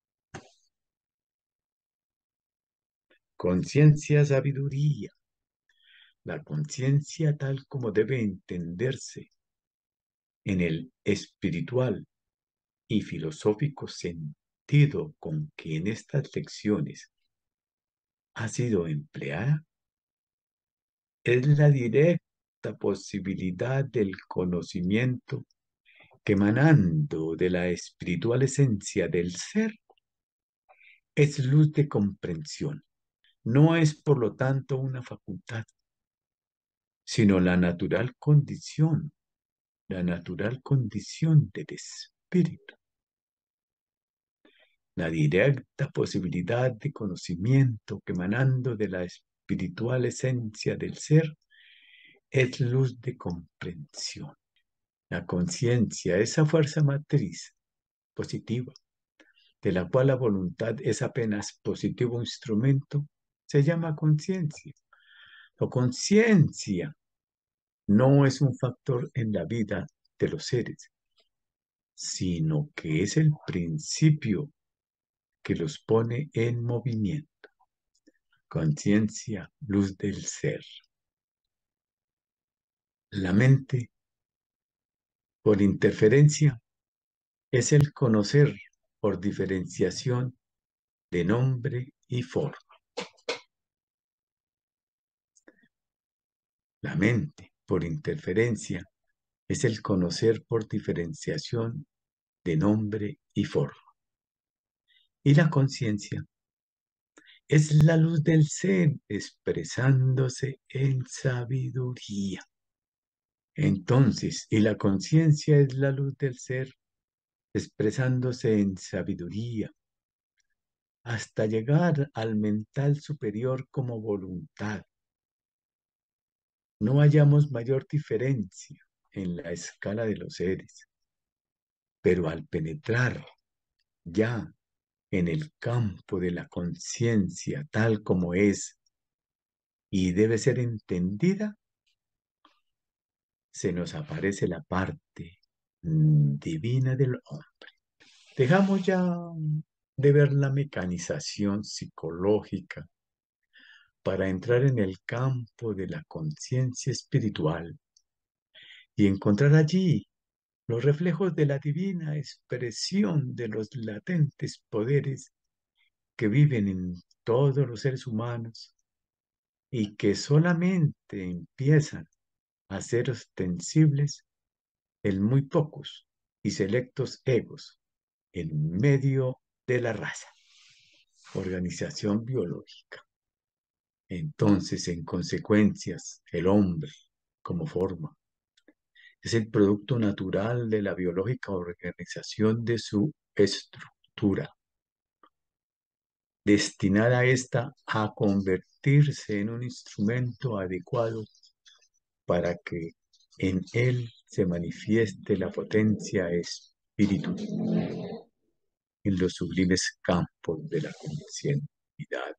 Conciencia, sabiduría. La conciencia tal como debe entenderse en el espiritual y filosófico sentido con que en estas lecciones ha sido empleada, es la directa posibilidad del conocimiento que emanando de la espiritual esencia del ser, es luz de comprensión. No es, por lo tanto, una facultad, sino la natural condición, la natural condición del espíritu. La directa posibilidad de conocimiento que emanando de la espiritual esencia del ser es luz de comprensión. La conciencia, esa fuerza matriz positiva, de la cual la voluntad es apenas positivo instrumento, se llama conciencia. La conciencia no es un factor en la vida de los seres, sino que es el principio que los pone en movimiento. Conciencia, luz del ser. La mente, por interferencia, es el conocer por diferenciación de nombre y forma. La mente, por interferencia, es el conocer por diferenciación de nombre y forma. Y la conciencia es la luz del ser expresándose en sabiduría. Entonces, y la conciencia es la luz del ser expresándose en sabiduría, hasta llegar al mental superior como voluntad. No hallamos mayor diferencia en la escala de los seres, pero al penetrar ya en el campo de la conciencia tal como es y debe ser entendida, se nos aparece la parte mm, divina del hombre. Dejamos ya de ver la mecanización psicológica para entrar en el campo de la conciencia espiritual y encontrar allí los reflejos de la divina expresión de los latentes poderes que viven en todos los seres humanos y que solamente empiezan a ser ostensibles en muy pocos y selectos egos en medio de la raza, organización biológica. Entonces, en consecuencias, el hombre, como forma, es el producto natural de la biológica organización de su estructura, destinada a esta a convertirse en un instrumento adecuado para que en él se manifieste la potencia espíritu en los sublimes campos de la conciencia.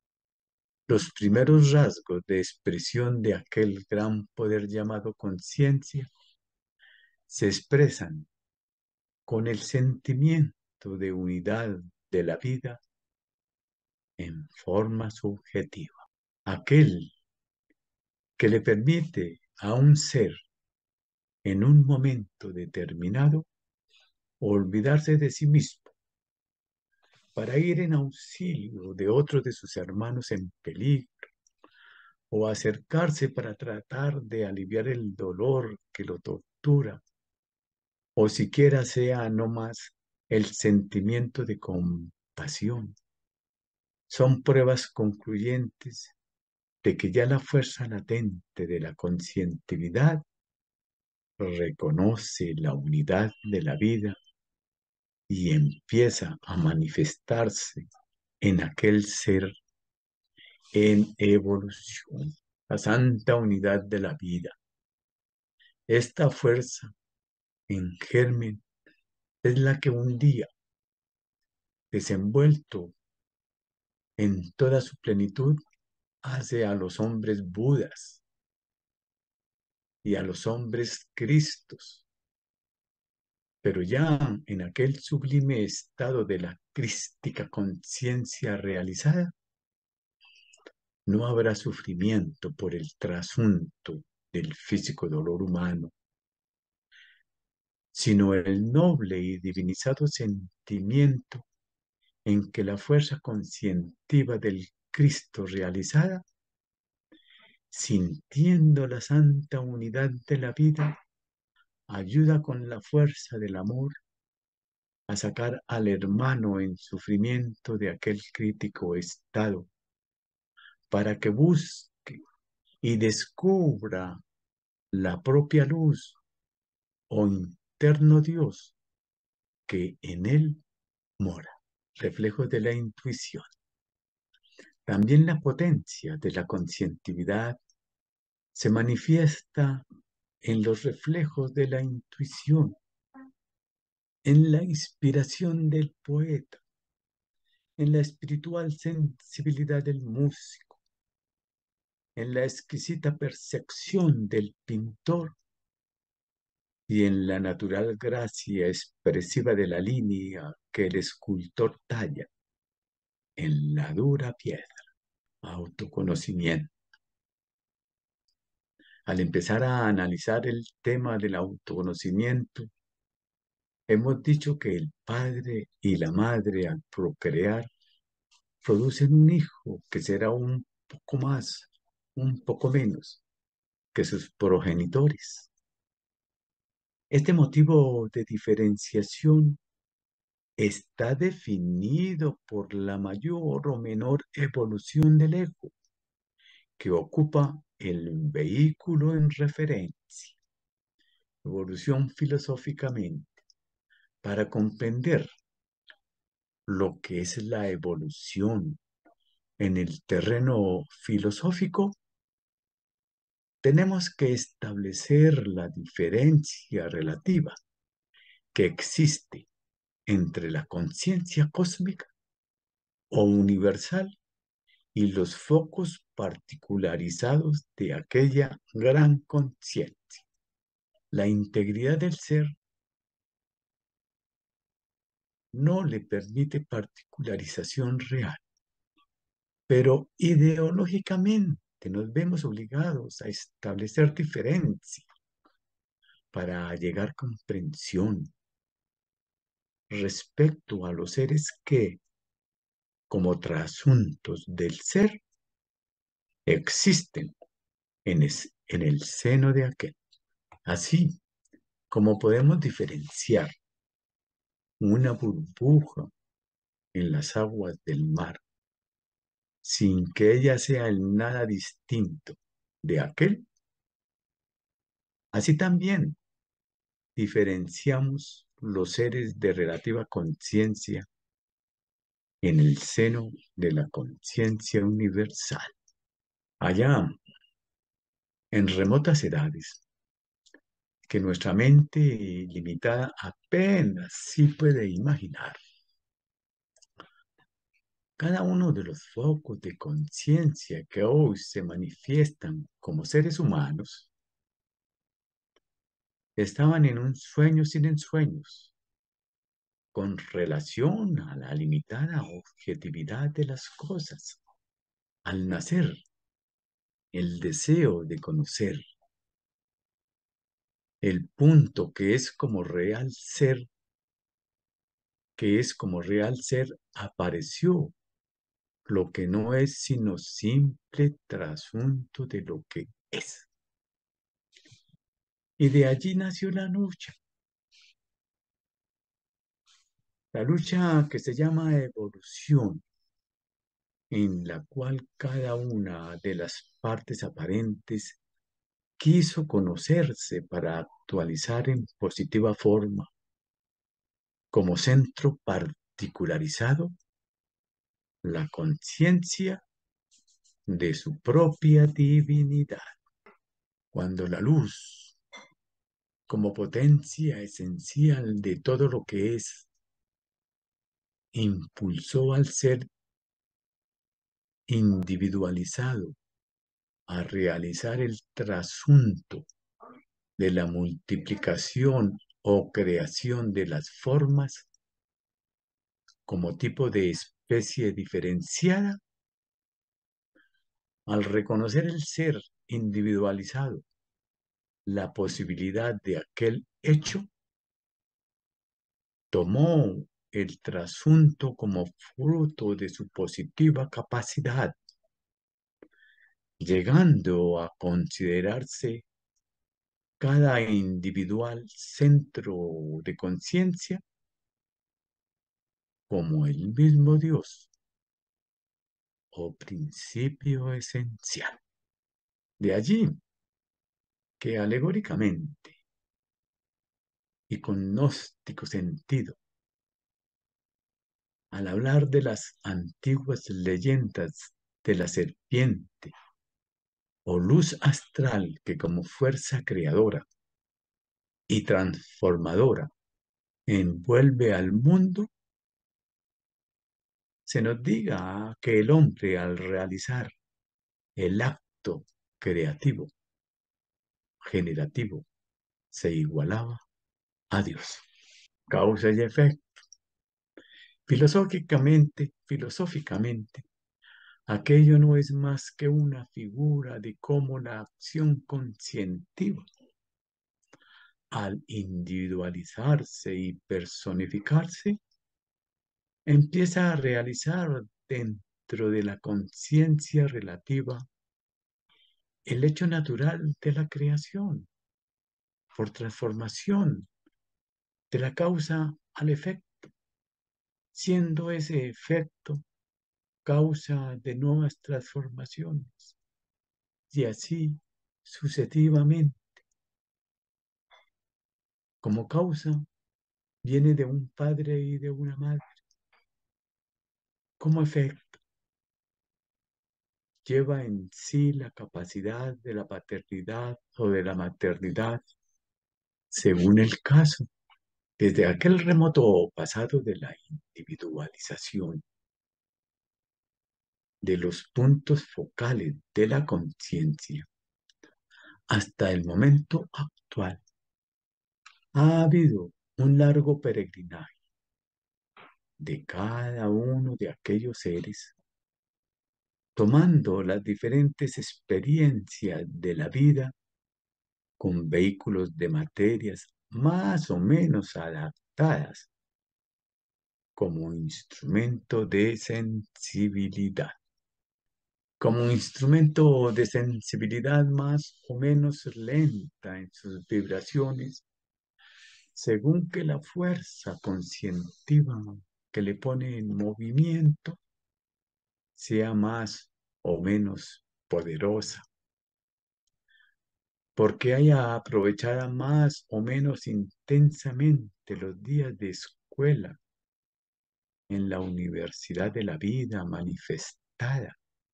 Los primeros rasgos de expresión de aquel gran poder llamado conciencia se expresan con el sentimiento de unidad de la vida en forma subjetiva. Aquel que le permite a un ser en un momento determinado olvidarse de sí mismo para ir en auxilio de otro de sus hermanos en peligro o acercarse para tratar de aliviar el dolor que lo tortura, o siquiera sea no más el sentimiento de compasión. Son pruebas concluyentes de que ya la fuerza latente de la conscientividad reconoce la unidad de la vida y empieza a manifestarse en aquel ser en evolución, la santa unidad de la vida. Esta fuerza en germen es la que un día, desenvuelto en toda su plenitud, hace a los hombres Budas y a los hombres Cristos. Pero ya en aquel sublime estado de la crística conciencia realizada, no habrá sufrimiento por el trasunto del físico dolor humano, sino el noble y divinizado sentimiento en que la fuerza conscientiva del Cristo realizada, sintiendo la santa unidad de la vida, ayuda con la fuerza del amor a sacar al hermano en sufrimiento de aquel crítico estado, para que busque y descubra la propia luz o interno Dios que en él mora, reflejo de la intuición. También la potencia de la conscientividad se manifiesta en los reflejos de la intuición, en la inspiración del poeta, en la espiritual sensibilidad del músico, en la exquisita percepción del pintor y en la natural gracia expresiva de la línea que el escultor talla en la dura piedra. Autoconocimiento. Al empezar a analizar el tema del autoconocimiento, hemos dicho que el padre y la madre al procrear producen un hijo que será un poco más, un poco menos que sus progenitores. Este motivo de diferenciación está definido por la mayor o menor evolución del ego, que ocupa el vehículo en referencia. Evolución filosóficamente, para comprender lo que es la evolución en el terreno filosófico, tenemos que establecer la diferencia relativa que existe entre la conciencia cósmica o universal y los focos particularizados de aquella gran conciencia. La integridad del ser no le permite particularización real, pero ideológicamente nos vemos obligados a establecer diferencia para llegar a comprensión respecto a los seres que, como trasuntos del ser, existen en, es- en el seno de aquel. Así como podemos diferenciar una burbuja en las aguas del mar sin que ella sea el nada distinto de aquel, así también diferenciamos los seres de relativa conciencia en el seno de la conciencia universal. Allá, en remotas edades, que nuestra mente limitada apenas sí puede imaginar, cada uno de los focos de conciencia que hoy se manifiestan como seres humanos estaban en un sueño sin ensueños, con relación a la limitada objetividad de las cosas. Al nacer, el deseo de conocer el punto que es como real ser, que es como real ser, apareció, lo que no es sino simple trasunto de lo que es. Y de allí nació la lucha, la lucha que se llama evolución, en la cual cada una de las partes aparentes quiso conocerse para actualizar en positiva forma, como centro particularizado, la conciencia de su propia divinidad. Cuando la luz, como potencia esencial de todo lo que es, impulsó al ser individualizado a realizar el trasunto de la multiplicación o creación de las formas como tipo de especie diferenciada, al reconocer el ser individualizado, la posibilidad de aquel hecho, tomó el trasunto como fruto de su positiva capacidad, llegando a considerarse cada individual centro de conciencia como el mismo Dios o principio esencial. De allí que alegóricamente y con gnóstico sentido, al hablar de las antiguas leyendas de la serpiente o luz astral que como fuerza creadora y transformadora envuelve al mundo, se nos diga que el hombre al realizar el acto creativo, generativo, se igualaba a Dios. Causa y efecto. Filosóficamente, filosóficamente, aquello no es más que una figura de cómo la acción conscientiva, al individualizarse y personificarse, empieza a realizar dentro de la conciencia relativa el hecho natural de la creación, por transformación de la causa al efecto, siendo ese efecto causa de nuevas transformaciones, y así sucesivamente. Como causa viene de un padre y de una madre. Como efecto lleva en sí la capacidad de la paternidad o de la maternidad, según el caso. Desde aquel remoto pasado de la individualización de los puntos focales de la conciencia hasta el momento actual, ha habido un largo peregrinaje de cada uno de aquellos seres, tomando las diferentes experiencias de la vida con vehículos de materias más o menos adaptadas como instrumento de sensibilidad. Como instrumento de sensibilidad más o menos lenta en sus vibraciones, según que la fuerza conscientiva que le pone en movimiento sea más o menos poderosa, porque haya aprovechado más o menos intensamente los días de escuela en la universidad de la vida manifestada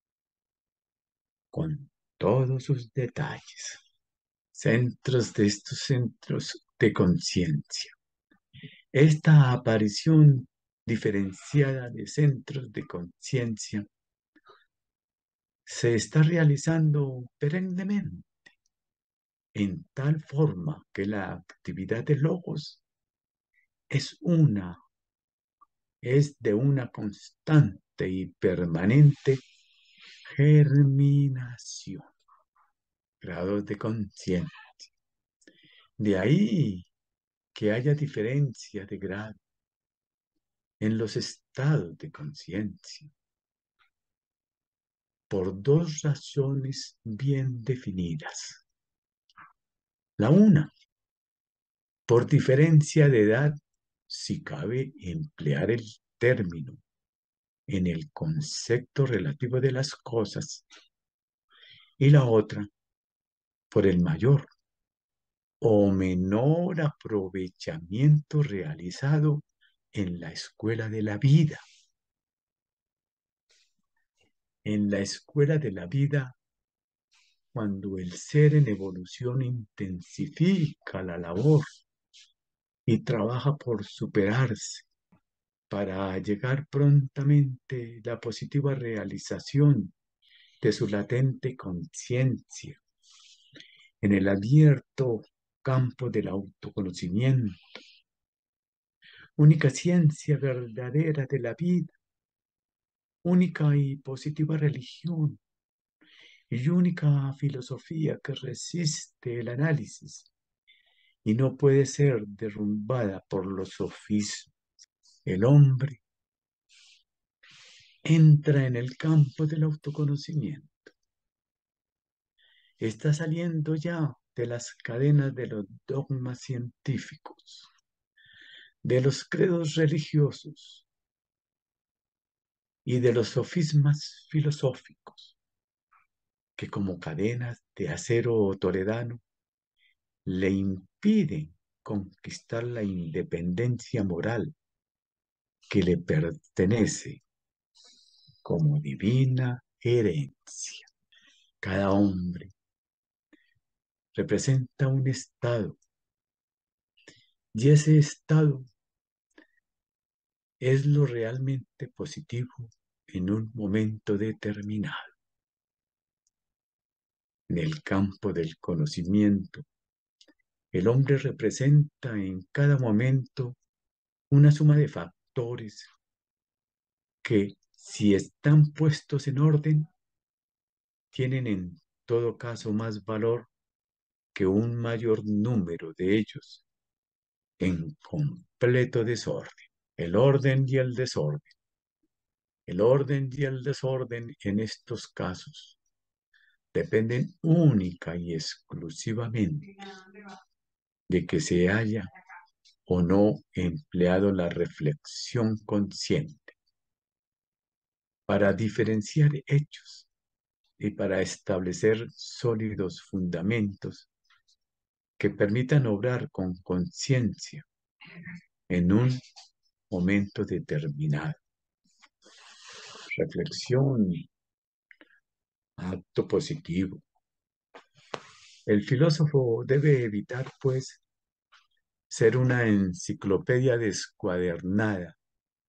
con todos sus detalles. Centros de estos centros de conciencia. Esta aparición diferenciada de centros de conciencia se está realizando perennemente en tal forma que la actividad de logos es una, es de una constante y permanente germinación, grados de conciencia. De ahí que haya diferencia de grado en los estados de conciencia, por dos razones bien definidas. La una, por diferencia de edad, si cabe emplear el término en el concepto relativo de las cosas, y la otra, por el mayor o menor aprovechamiento realizado en la escuela de la vida. En la escuela de la vida, cuando el ser en evolución intensifica la labor y trabaja por superarse para llegar prontamente a la positiva realización de su latente conciencia en el abierto campo del autoconocimiento, única ciencia verdadera de la vida, única y positiva religión y única filosofía que resiste el análisis y no puede ser derrumbada por los sofismas. El hombre entra en el campo del autoconocimiento. Está saliendo ya de las cadenas de los dogmas científicos, de los credos religiosos y de los sofismas filosóficos, que como cadenas de acero toledano le impiden conquistar la independencia moral que le pertenece como divina herencia. Cada hombre representa un estado y ese estado es lo realmente positivo en un momento determinado. En el campo del conocimiento, el hombre representa en cada momento una suma de factores que, si están puestos en orden, tienen en todo caso más valor que un mayor número de ellos en completo desorden. El orden y el desorden. El orden y el desorden en estos casos dependen única y exclusivamente de que se haya o no empleado la reflexión consciente para diferenciar hechos y para establecer sólidos fundamentos que permitan obrar con conciencia en un momento determinado. Reflexión, acto positivo. El filósofo debe evitar, pues, ser una enciclopedia descuadernada,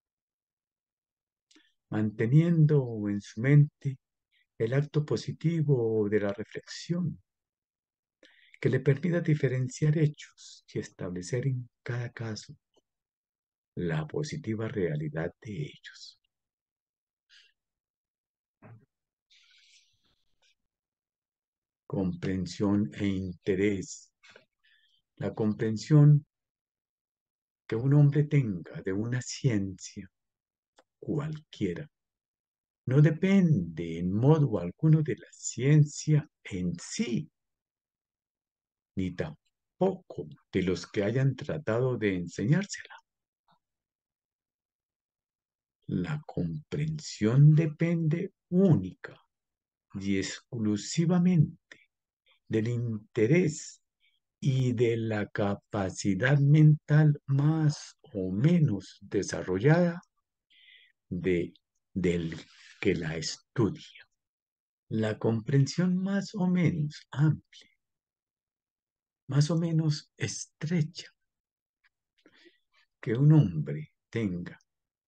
manteniendo en su mente el acto positivo de la reflexión, que le permita diferenciar hechos y establecer en cada caso la positiva realidad de ellos. Comprensión e interés. La comprensión que un hombre tenga de una ciencia cualquiera no depende en modo alguno de la ciencia en sí, ni tampoco de los que hayan tratado de enseñársela. La comprensión depende única y exclusivamente del interés y de la capacidad mental más o menos desarrollada de, del que la estudia. La comprensión más o menos amplia, más o menos estrecha que un hombre tenga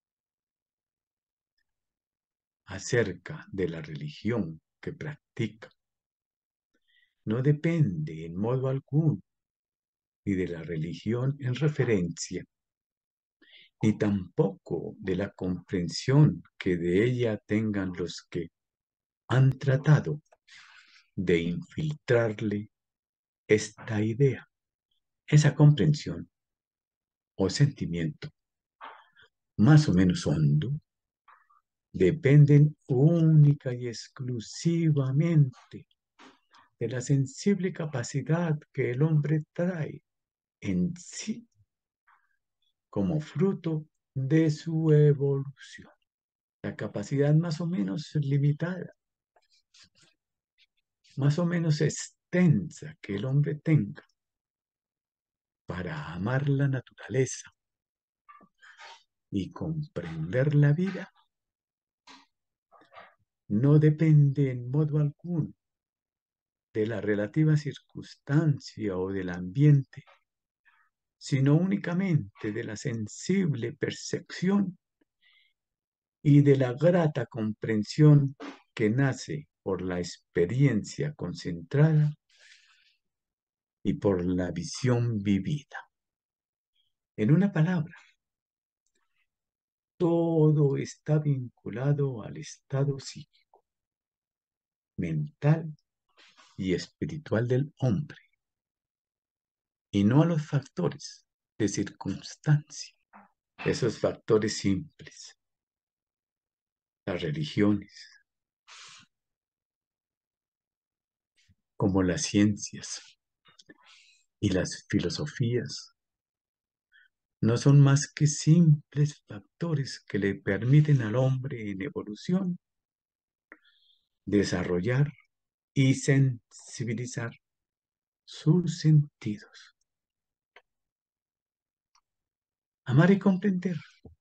acerca de la religión que practica no depende en modo alguno ni de la religión en referencia, ni tampoco de la comprensión que de ella tengan los que han tratado de infiltrarle esta idea, esa comprensión o sentimiento más o menos hondo, dependen única y exclusivamente de la sensible capacidad que el hombre trae en sí como fruto de su evolución. La capacidad más o menos limitada, más o menos extensa que el hombre tenga para amar la naturaleza y comprender la vida, no depende en modo alguno de la relativa circunstancia o del ambiente, sino únicamente de la sensible percepción y de la grata comprensión que nace por la experiencia concentrada y por la visión vivida. En una palabra, todo está vinculado al estado psíquico, mental y espiritual del hombre, y no a los factores de circunstancia, esos factores simples, las religiones, como las ciencias y las filosofías, no son más que simples factores que le permiten al hombre en evolución desarrollar y sensibilizar sus sentidos. Amar y comprender.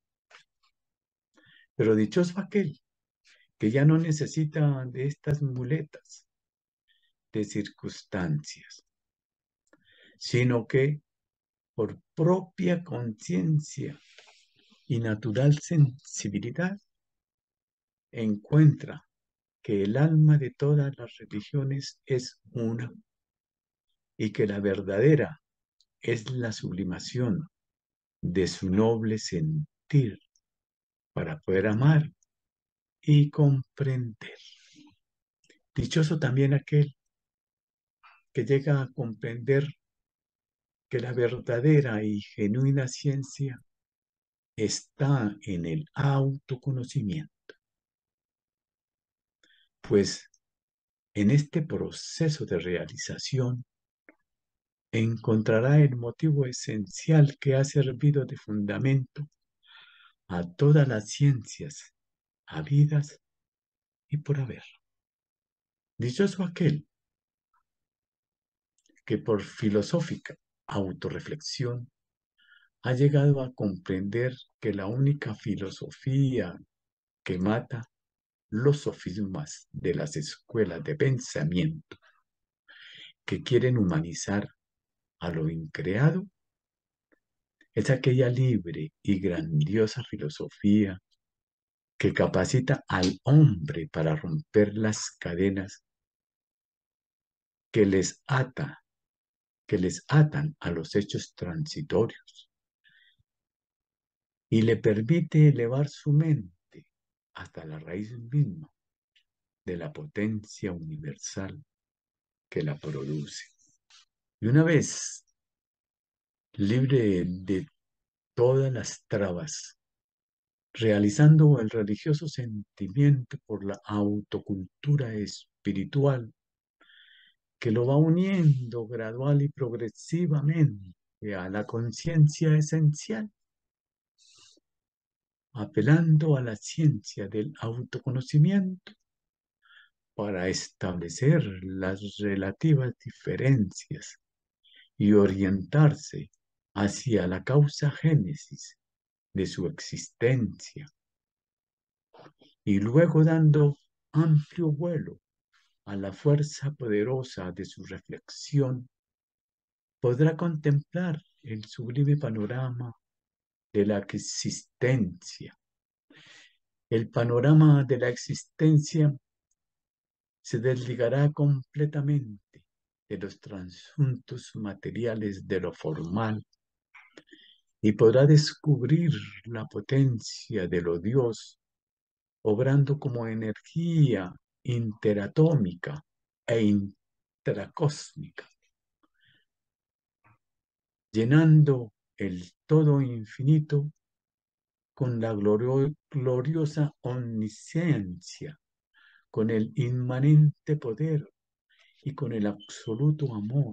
Pero dichoso aquel que ya no necesita de estas muletas de circunstancias, sino que por propia conciencia y natural sensibilidad encuentra que el alma de todas las religiones es una y que la verdadera es la sublimación de su noble sentir para poder amar y comprender. Dichoso también aquel que llega a comprender que la verdadera y genuina ciencia está en el autoconocimiento, pues en este proceso de realización encontrará el motivo esencial que ha servido de fundamento a todas las ciencias habidas y por haber. Dichoso aquel que por filosófica autorreflexión ha llegado a comprender que la única filosofía que mata los sofismas de las escuelas de pensamiento que quieren humanizar a lo increado Es aquella libre y grandiosa filosofía que capacita al hombre para romper las cadenas que les ata, que les atan a los hechos transitorios y le permite elevar su mente hasta la raíz misma de la potencia universal que la produce. Y una vez libre de todas las trabas, realizando el religioso sentimiento por la autocultura espiritual que lo va uniendo gradual y progresivamente a la conciencia esencial, apelando a la ciencia del autoconocimiento para establecer las relativas diferencias y orientarse hacia la causa génesis de su existencia, y luego dando amplio vuelo a la fuerza poderosa de su reflexión, podrá contemplar el sublime panorama de la existencia. El panorama de la existencia se desligará completamente de los transuntos materiales de lo formal y podrá descubrir la potencia de lo Dios obrando como energía interatómica e intracósmica, llenando el todo infinito con la glorio- gloriosa omnisciencia, con el inmanente poder y con el absoluto amor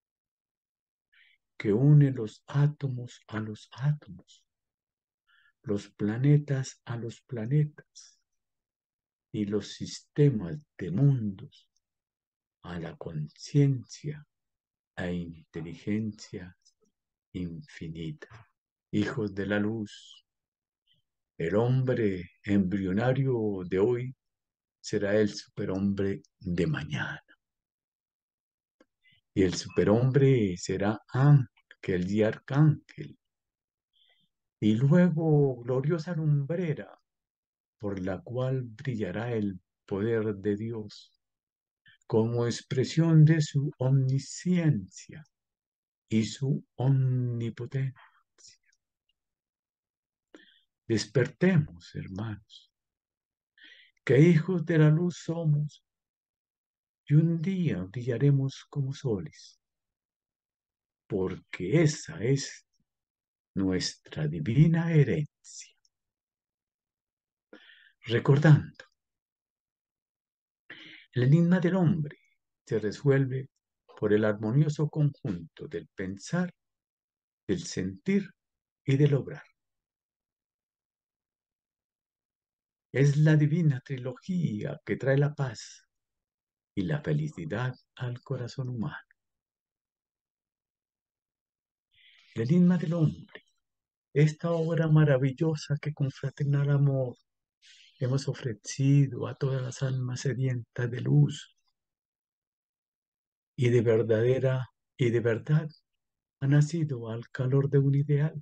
que une los átomos a los átomos, los planetas a los planetas y los sistemas de mundos a la conciencia e inteligencia infinita. Hijos de la luz, el hombre embrionario de hoy será el superhombre de mañana. Y el superhombre será ángel y arcángel. Y luego gloriosa lumbrera por la cual brillará el poder de Dios como expresión de su omnisciencia y su omnipotencia. Despertemos, hermanos, que hijos de la luz somos y un día brillaremos como soles, porque esa es nuestra divina herencia. Recordando, el enigma del hombre se resuelve por el armonioso conjunto del pensar, del sentir y del obrar. Es la divina trilogía que trae la paz y la felicidad al corazón humano. El enigma del hombre, esta obra maravillosa que con fraternal amor hemos ofrecido a todas las almas sedientas de luz y de verdadera y de verdad ha nacido al calor de un ideal.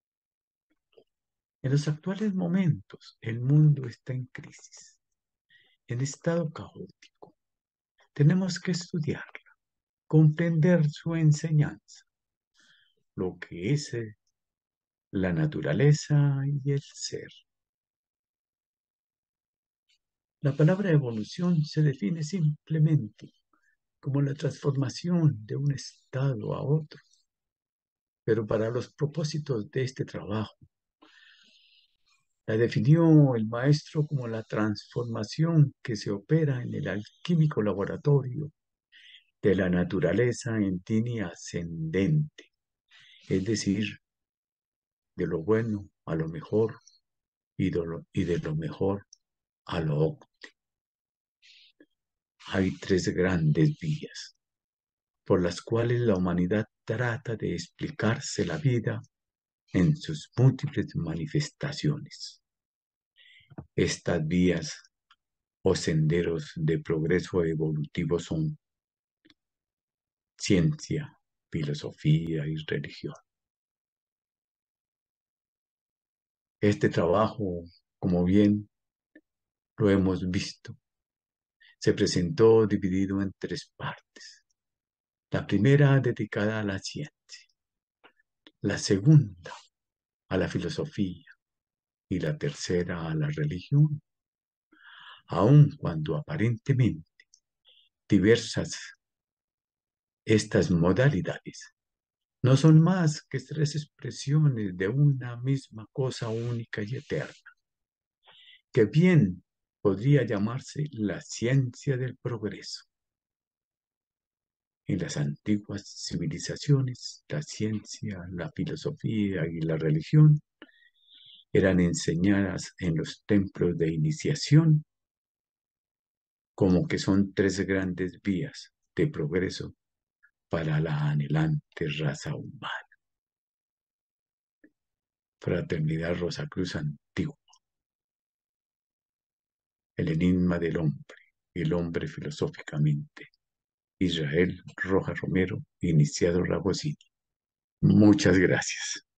En los actuales momentos el mundo está en crisis, en estado caótico. Tenemos que estudiarla, comprender su enseñanza, lo que es eh, la naturaleza y el ser. La palabra evolución se define simplemente como la transformación de un estado a otro. Pero para los propósitos de este trabajo, la definió el maestro como la transformación que se opera en el alquímico laboratorio de la naturaleza en línea ascendente, es decir, de lo bueno a lo mejor y de lo, y de lo mejor a lo óptimo. Hay tres grandes vías por las cuales la humanidad trata de explicarse la vida en sus múltiples manifestaciones. Estas vías o senderos de progreso evolutivo son ciencia, filosofía y religión. Este trabajo, como bien lo hemos visto, se presentó dividido en tres partes. La primera dedicada a la ciencia, la segunda a la filosofía y la tercera a la religión, aun cuando aparentemente diversas estas modalidades no son más que tres expresiones de una misma cosa única y eterna, que bien podría llamarse la ciencia del progreso. En las antiguas civilizaciones, la ciencia, la filosofía y la religión eran enseñadas en los templos de iniciación como que son tres grandes vías de progreso para la anhelante raza humana. Fraternidad Rosacruz Antigua. El enigma del hombre y el hombre filosóficamente. Israel Rojas Romero, iniciado Ragosini. Muchas gracias.